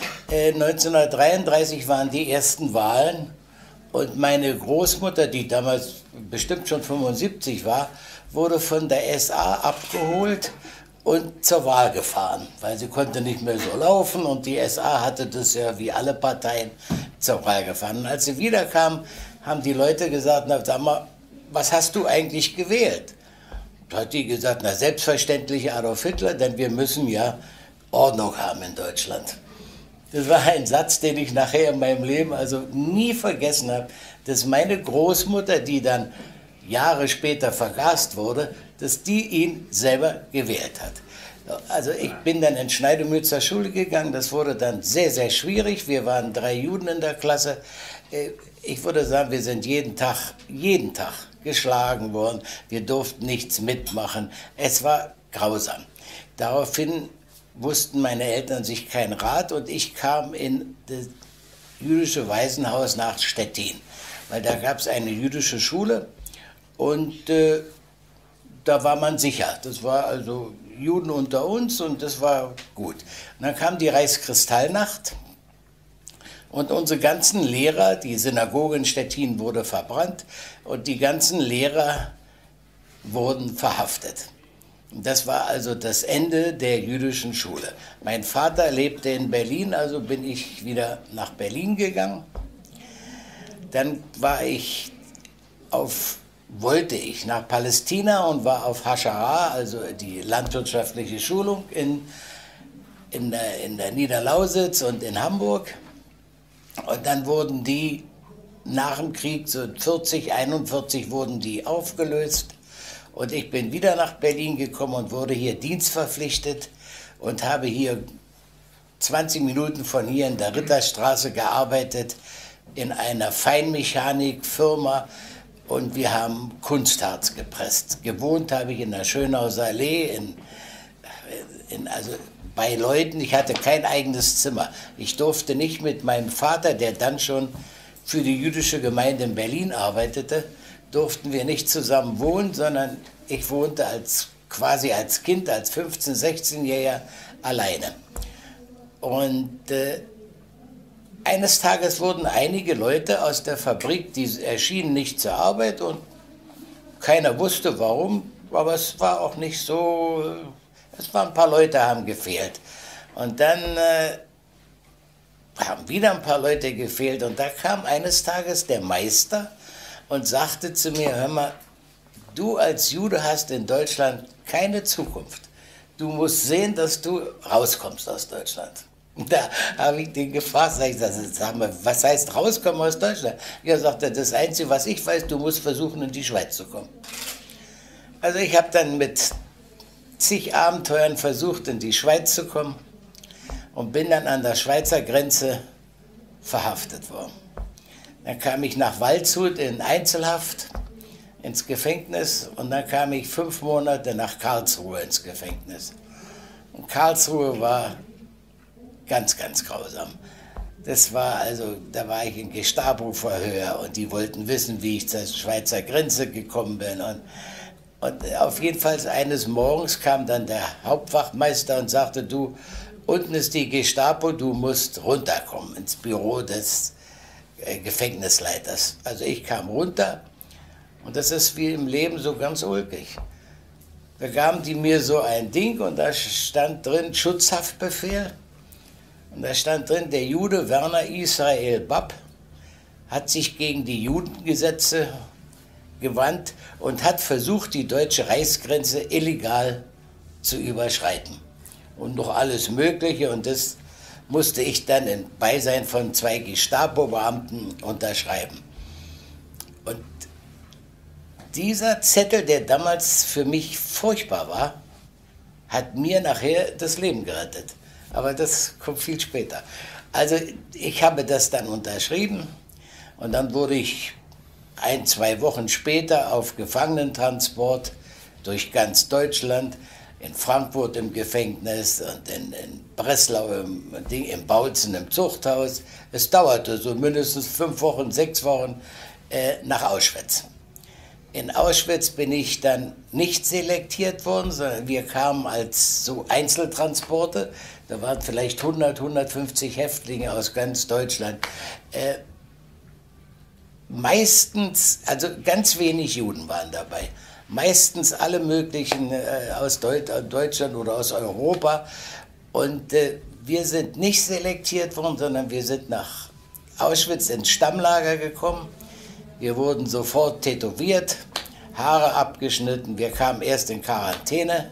1933 waren die ersten Wahlen und meine Großmutter, die damals bestimmt schon 75 war, wurde von der SA abgeholt und zur Wahl gefahren, weil sie konnte nicht mehr so laufen und die SA hatte das ja wie alle Parteien zur Wahl gefahren. Und als sie wiederkam, haben die Leute gesagt, na sag mal, was hast du eigentlich gewählt? Da hat die gesagt, na selbstverständlich Adolf Hitler, denn wir müssen ja Ordnung haben in Deutschland. Das war ein Satz, den ich nachher in meinem Leben also nie vergessen habe, dass meine Großmutter, die dann Jahre später vergast wurde, dass die ihn selber gewählt hat. Also ich bin dann in Schneidemühl zur Schule gegangen, das wurde dann sehr, sehr schwierig. Wir waren 3 Juden in der Klasse. Ich würde sagen, wir sind jeden Tag geschlagen worden. Wir durften nichts mitmachen. Es war grausam. Daraufhin wussten meine Eltern sich keinen Rat und ich kam in das jüdische Waisenhaus nach Stettin, weil da gab es eine jüdische Schule und da war man sicher. Das war also Juden unter uns und das war gut. Und dann kam die Reichskristallnacht und unsere ganzen Lehrer, die Synagoge in Stettin wurde verbrannt und die ganzen Lehrer wurden verhaftet. Das war also das Ende der jüdischen Schule. Mein Vater lebte in Berlin, also bin ich wieder nach Berlin gegangen. Dann wollte ich nach Palästina und war auf Hashara, also die landwirtschaftliche Schulung in der Niederlausitz und in Hamburg. Und dann wurden die nach dem Krieg, so 40, 41, wurden die aufgelöst. Und ich bin wieder nach Berlin gekommen und wurde hier dienstverpflichtet und habe hier 20 Minuten von hier in der Ritterstraße gearbeitet in einer Feinmechanikfirma und wir haben Kunstharz gepresst. Gewohnt habe ich in der Schönhauser Allee, also bei Leuten, ich hatte kein eigenes Zimmer. Ich durfte nicht mit meinem Vater, der dann schon für die jüdische Gemeinde in Berlin arbeitete, durften wir nicht zusammen wohnen, sondern ich wohnte quasi als Kind, als 15-, 16-Jähriger alleine. Und eines Tages wurden einige Leute aus der Fabrik, die erschienen nicht zur Arbeit und keiner wusste warum, aber es war auch nicht so, es waren ein paar Leute, haben gefehlt. Und dann haben wieder ein paar Leute gefehlt und da kam eines Tages der Meister und sagte zu mir, hör mal, du als Jude hast in Deutschland keine Zukunft. Du musst sehen, dass du rauskommst aus Deutschland. Und da habe ich den gefragt, sag mal, was heißt rauskommen aus Deutschland? Er sagte, das Einzige, was ich weiß, du musst versuchen, in die Schweiz zu kommen. Also ich habe dann mit zig Abenteuern versucht, in die Schweiz zu kommen und bin dann an der Schweizer Grenze verhaftet worden. Dann kam ich nach Waldshut in Einzelhaft ins Gefängnis und dann kam ich 5 Monate nach Karlsruhe ins Gefängnis. Und Karlsruhe war ganz, ganz grausam. Das war also, da war ich in Gestapo-Verhör und die wollten wissen, wie ich zur Schweizer Grenze gekommen bin. Und auf jeden Fall eines Morgens kam dann der Hauptwachtmeister und sagte, du, unten ist die Gestapo, du musst runterkommen ins Büro des Gefängnisleiters. Also ich kam runter und das ist wie im Leben so ganz ulkig. Da gaben die mir so ein Ding und da stand drin Schutzhaftbefehl und da stand drin, der Jude Werner Israel Babb hat sich gegen die Judengesetze gewandt und hat versucht, die deutsche Reichsgrenze illegal zu überschreiten. Und noch alles Mögliche und das musste ich dann im Beisein von 2 Gestapo-Beamten unterschreiben. Und dieser Zettel, der damals für mich furchtbar war, hat mir nachher das Leben gerettet. Aber das kommt viel später. Also ich habe das dann unterschrieben und dann wurde ich 1, 2 Wochen später auf Gefangenentransport durch ganz Deutschland, in Frankfurt im Gefängnis und in Breslau im Bautzen im Zuchthaus. Es dauerte so mindestens 5 Wochen, 6 Wochen nach Auschwitz. In Auschwitz bin ich dann nicht selektiert worden, sondern wir kamen als so Einzeltransporte. Da waren vielleicht 100, 150 Häftlinge aus ganz Deutschland. Meistens, also ganz wenig Juden waren dabei. Meistens alle möglichen aus Deutschland oder aus Europa. Und wir sind nicht selektiert worden, sondern wir sind nach Auschwitz ins Stammlager gekommen. Wir wurden sofort tätowiert, Haare abgeschnitten. Wir kamen erst in Quarantäne.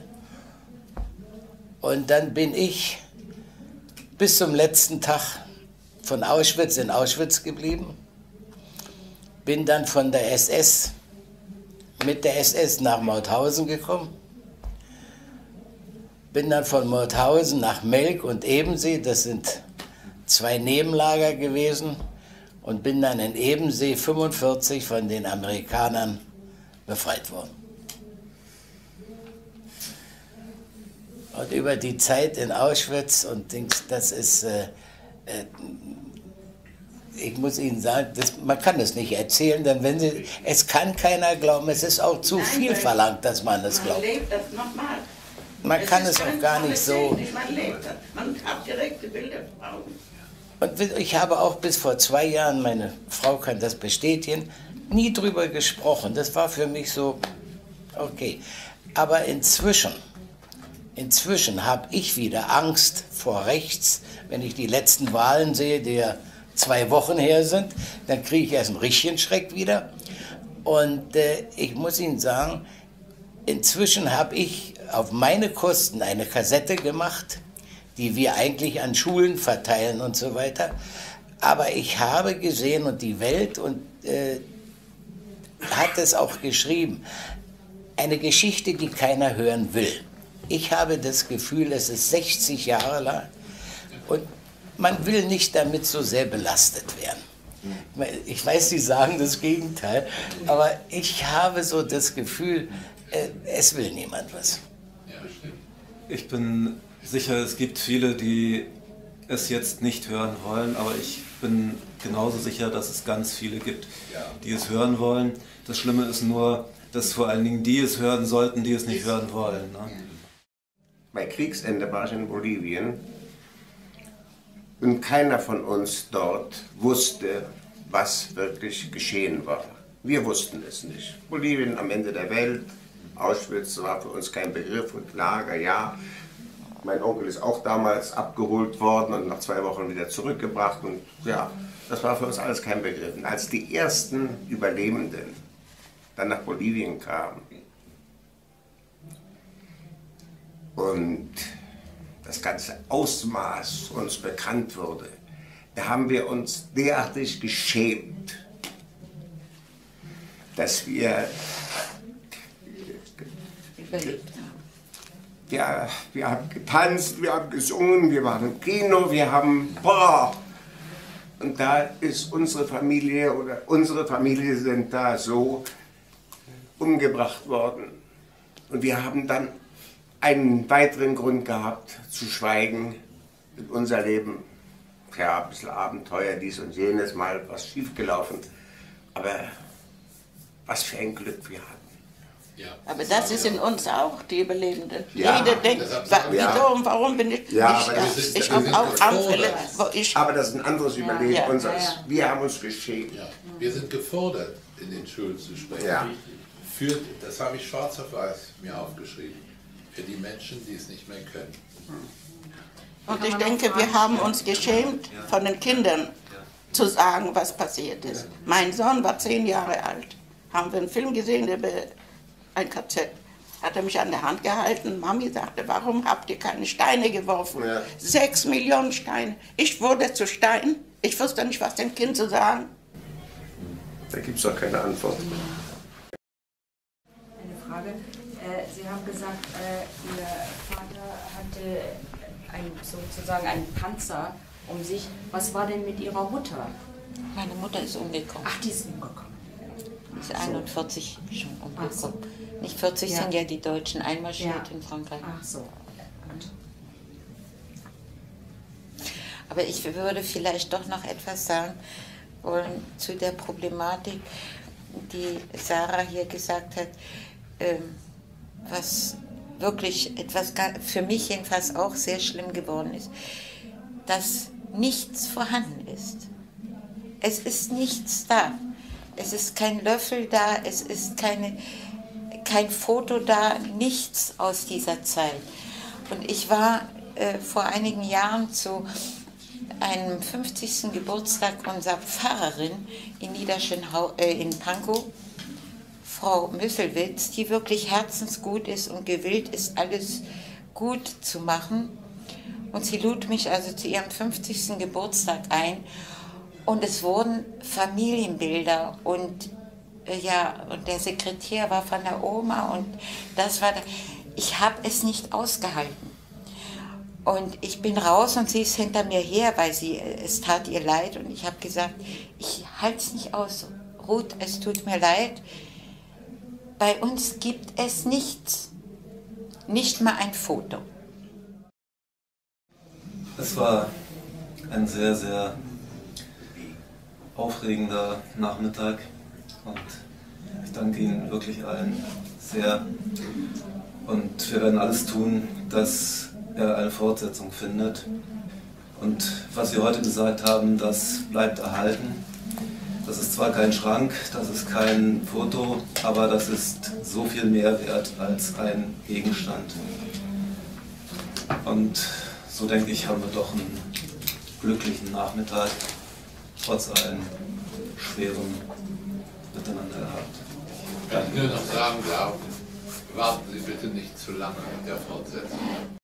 Und dann bin ich bis zum letzten Tag von Auschwitz in Auschwitz geblieben. Bin dann von der SS mit der SS nach Mauthausen gekommen, bin dann von Mauthausen nach Melk und Ebensee, das sind 2 Nebenlager gewesen, und bin dann in Ebensee 1945 von den Amerikanern befreit worden. Und über die Zeit in Auschwitz und Dings, das ist, ich muss Ihnen sagen, man kann es nicht erzählen, denn es kann keiner glauben, es ist auch zu viel verlangt, dass man es glaubt. Man lebt das nochmal. Man kann es auch gar nicht so. Man lebt das. Man hat direkte Bilder vor Augen. Und ich habe auch bis vor 2 Jahren, meine Frau kann das bestätigen, nie drüber gesprochen. Das war für mich so, okay. Aber inzwischen habe ich wieder Angst vor rechts. Wenn ich die letzten Wahlen sehe, die ja 2 Wochen her sind, dann kriege ich erst einen richtigen Schreck wieder. Und ich muss Ihnen sagen, inzwischen habe ich auf meine Kosten eine Kassette gemacht, die wir eigentlich an Schulen verteilen und so weiter. Aber ich habe gesehen und die Welt hat es auch geschrieben, eine Geschichte, die keiner hören will. Ich habe das Gefühl, es ist 60 Jahre lang und man will nicht damit so sehr belastet werden. Ich weiß, Sie sagen das Gegenteil, aber ich habe so das Gefühl, es will niemand was. Ich bin sicher, es gibt viele, die es jetzt nicht hören wollen, aber ich bin genauso sicher, dass es ganz viele gibt, die es hören wollen. Das Schlimme ist nur, dass vor allen Dingen die es hören sollten, die es nicht hören wollen. Ne? Bei Kriegsende war ich in Bolivien und keiner von uns dort wusste, was wirklich geschehen war. Wir wussten es nicht. Bolivien am Ende der Welt, Auschwitz war für uns kein Begriff und Lager, ja. Mein Onkel ist auch damals abgeholt worden und nach 2 Wochen wieder zurückgebracht und ja, das war für uns alles kein Begriff. Und als die ersten Überlebenden dann nach Bolivien kamen und das ganze Ausmaß uns bekannt wurde, da haben wir uns derartig geschämt, dass wir ja, wir haben getanzt, wir haben gesungen, wir waren im Kino, wir haben, boah! Und da ist unsere Familie sind da so umgebracht worden. Und wir haben dann einen weiteren Grund gehabt, zu schweigen, in unser Leben, ja, ein bisschen Abenteuer, dies und jenes, mal was schiefgelaufen. Aber was für ein Glück wir hatten. Ja, aber das ist in uns auch, die Überlebenden. Ja, jeder denkt, warum bin ich nicht? Ich habe auch Anfälle, wo ich... Aber das ist ein anderes Überleben unseres. Wir haben uns geschämt. Ja. Wir sind gefordert, in den Schulen zu sprechen. Ja. Das habe ich schwarz auf weiß mir aufgeschrieben. Für die Menschen, die es nicht mehr können. Und ich denke, wir haben uns geschämt, von den Kindern zu sagen, was passiert ist. Mein Sohn war 10 Jahre alt. Haben wir einen Film gesehen über ein KZ. Hat er mich an der Hand gehalten. Mami sagte, warum habt ihr keine Steine geworfen? Ja. 6 Millionen Steine. Ich wurde zu Stein. Ich wusste nicht, was dem Kind zu sagen. Da gibt es doch keine Antwort. Eine Frage. Sie haben gesagt, Ihr Vater hatte sozusagen einen Panzer um sich. Was war denn mit Ihrer Mutter? Meine Mutter ist umgekommen. Ach, die ist umgekommen. Die ist 41 schon umgekommen. So. Nicht 40 sind ja die Deutschen einmarschiert in Frankreich. Ach so. Und? Aber ich würde vielleicht doch noch etwas sagen wollen zu der Problematik, die Sarah hier gesagt hat, was wirklich etwas für mich jedenfalls auch sehr schlimm geworden ist, dass nichts vorhanden ist. Es ist nichts da. Es ist kein Löffel da, es ist kein Foto da, nichts aus dieser Zeit. Und ich war vor einigen Jahren zu einem 50. Geburtstag unserer Pfarrerin in Pankow, Frau Müsselwitz, die wirklich herzensgut ist und gewillt ist, alles gut zu machen. Und sie lud mich also zu ihrem 50. Geburtstag ein. Und es wurden Familienbilder und und der Sekretär war von der Oma und das war ich habe es nicht ausgehalten. Und ich bin raus und sie ist hinter mir her, weil es tat ihr leid und ich habe gesagt, ich halte es nicht aus. Ruth, es tut mir leid. Bei uns gibt es nichts. Nicht mal ein Foto. Es war ein sehr, sehr aufregender Nachmittag und ich danke Ihnen wirklich allen sehr. Und wir werden alles tun, dass er eine Fortsetzung findet. Und was wir heute gesagt haben, das bleibt erhalten. Das ist zwar kein Schrank, das ist kein Foto, aber das ist so viel mehr wert als ein Gegenstand. Und so denke ich, haben wir doch einen glücklichen Nachmittag, trotz allem schweren Miteinander gehabt. Was ich nur noch sagen darf, warten Sie bitte nicht zu lange mit der Fortsetzung.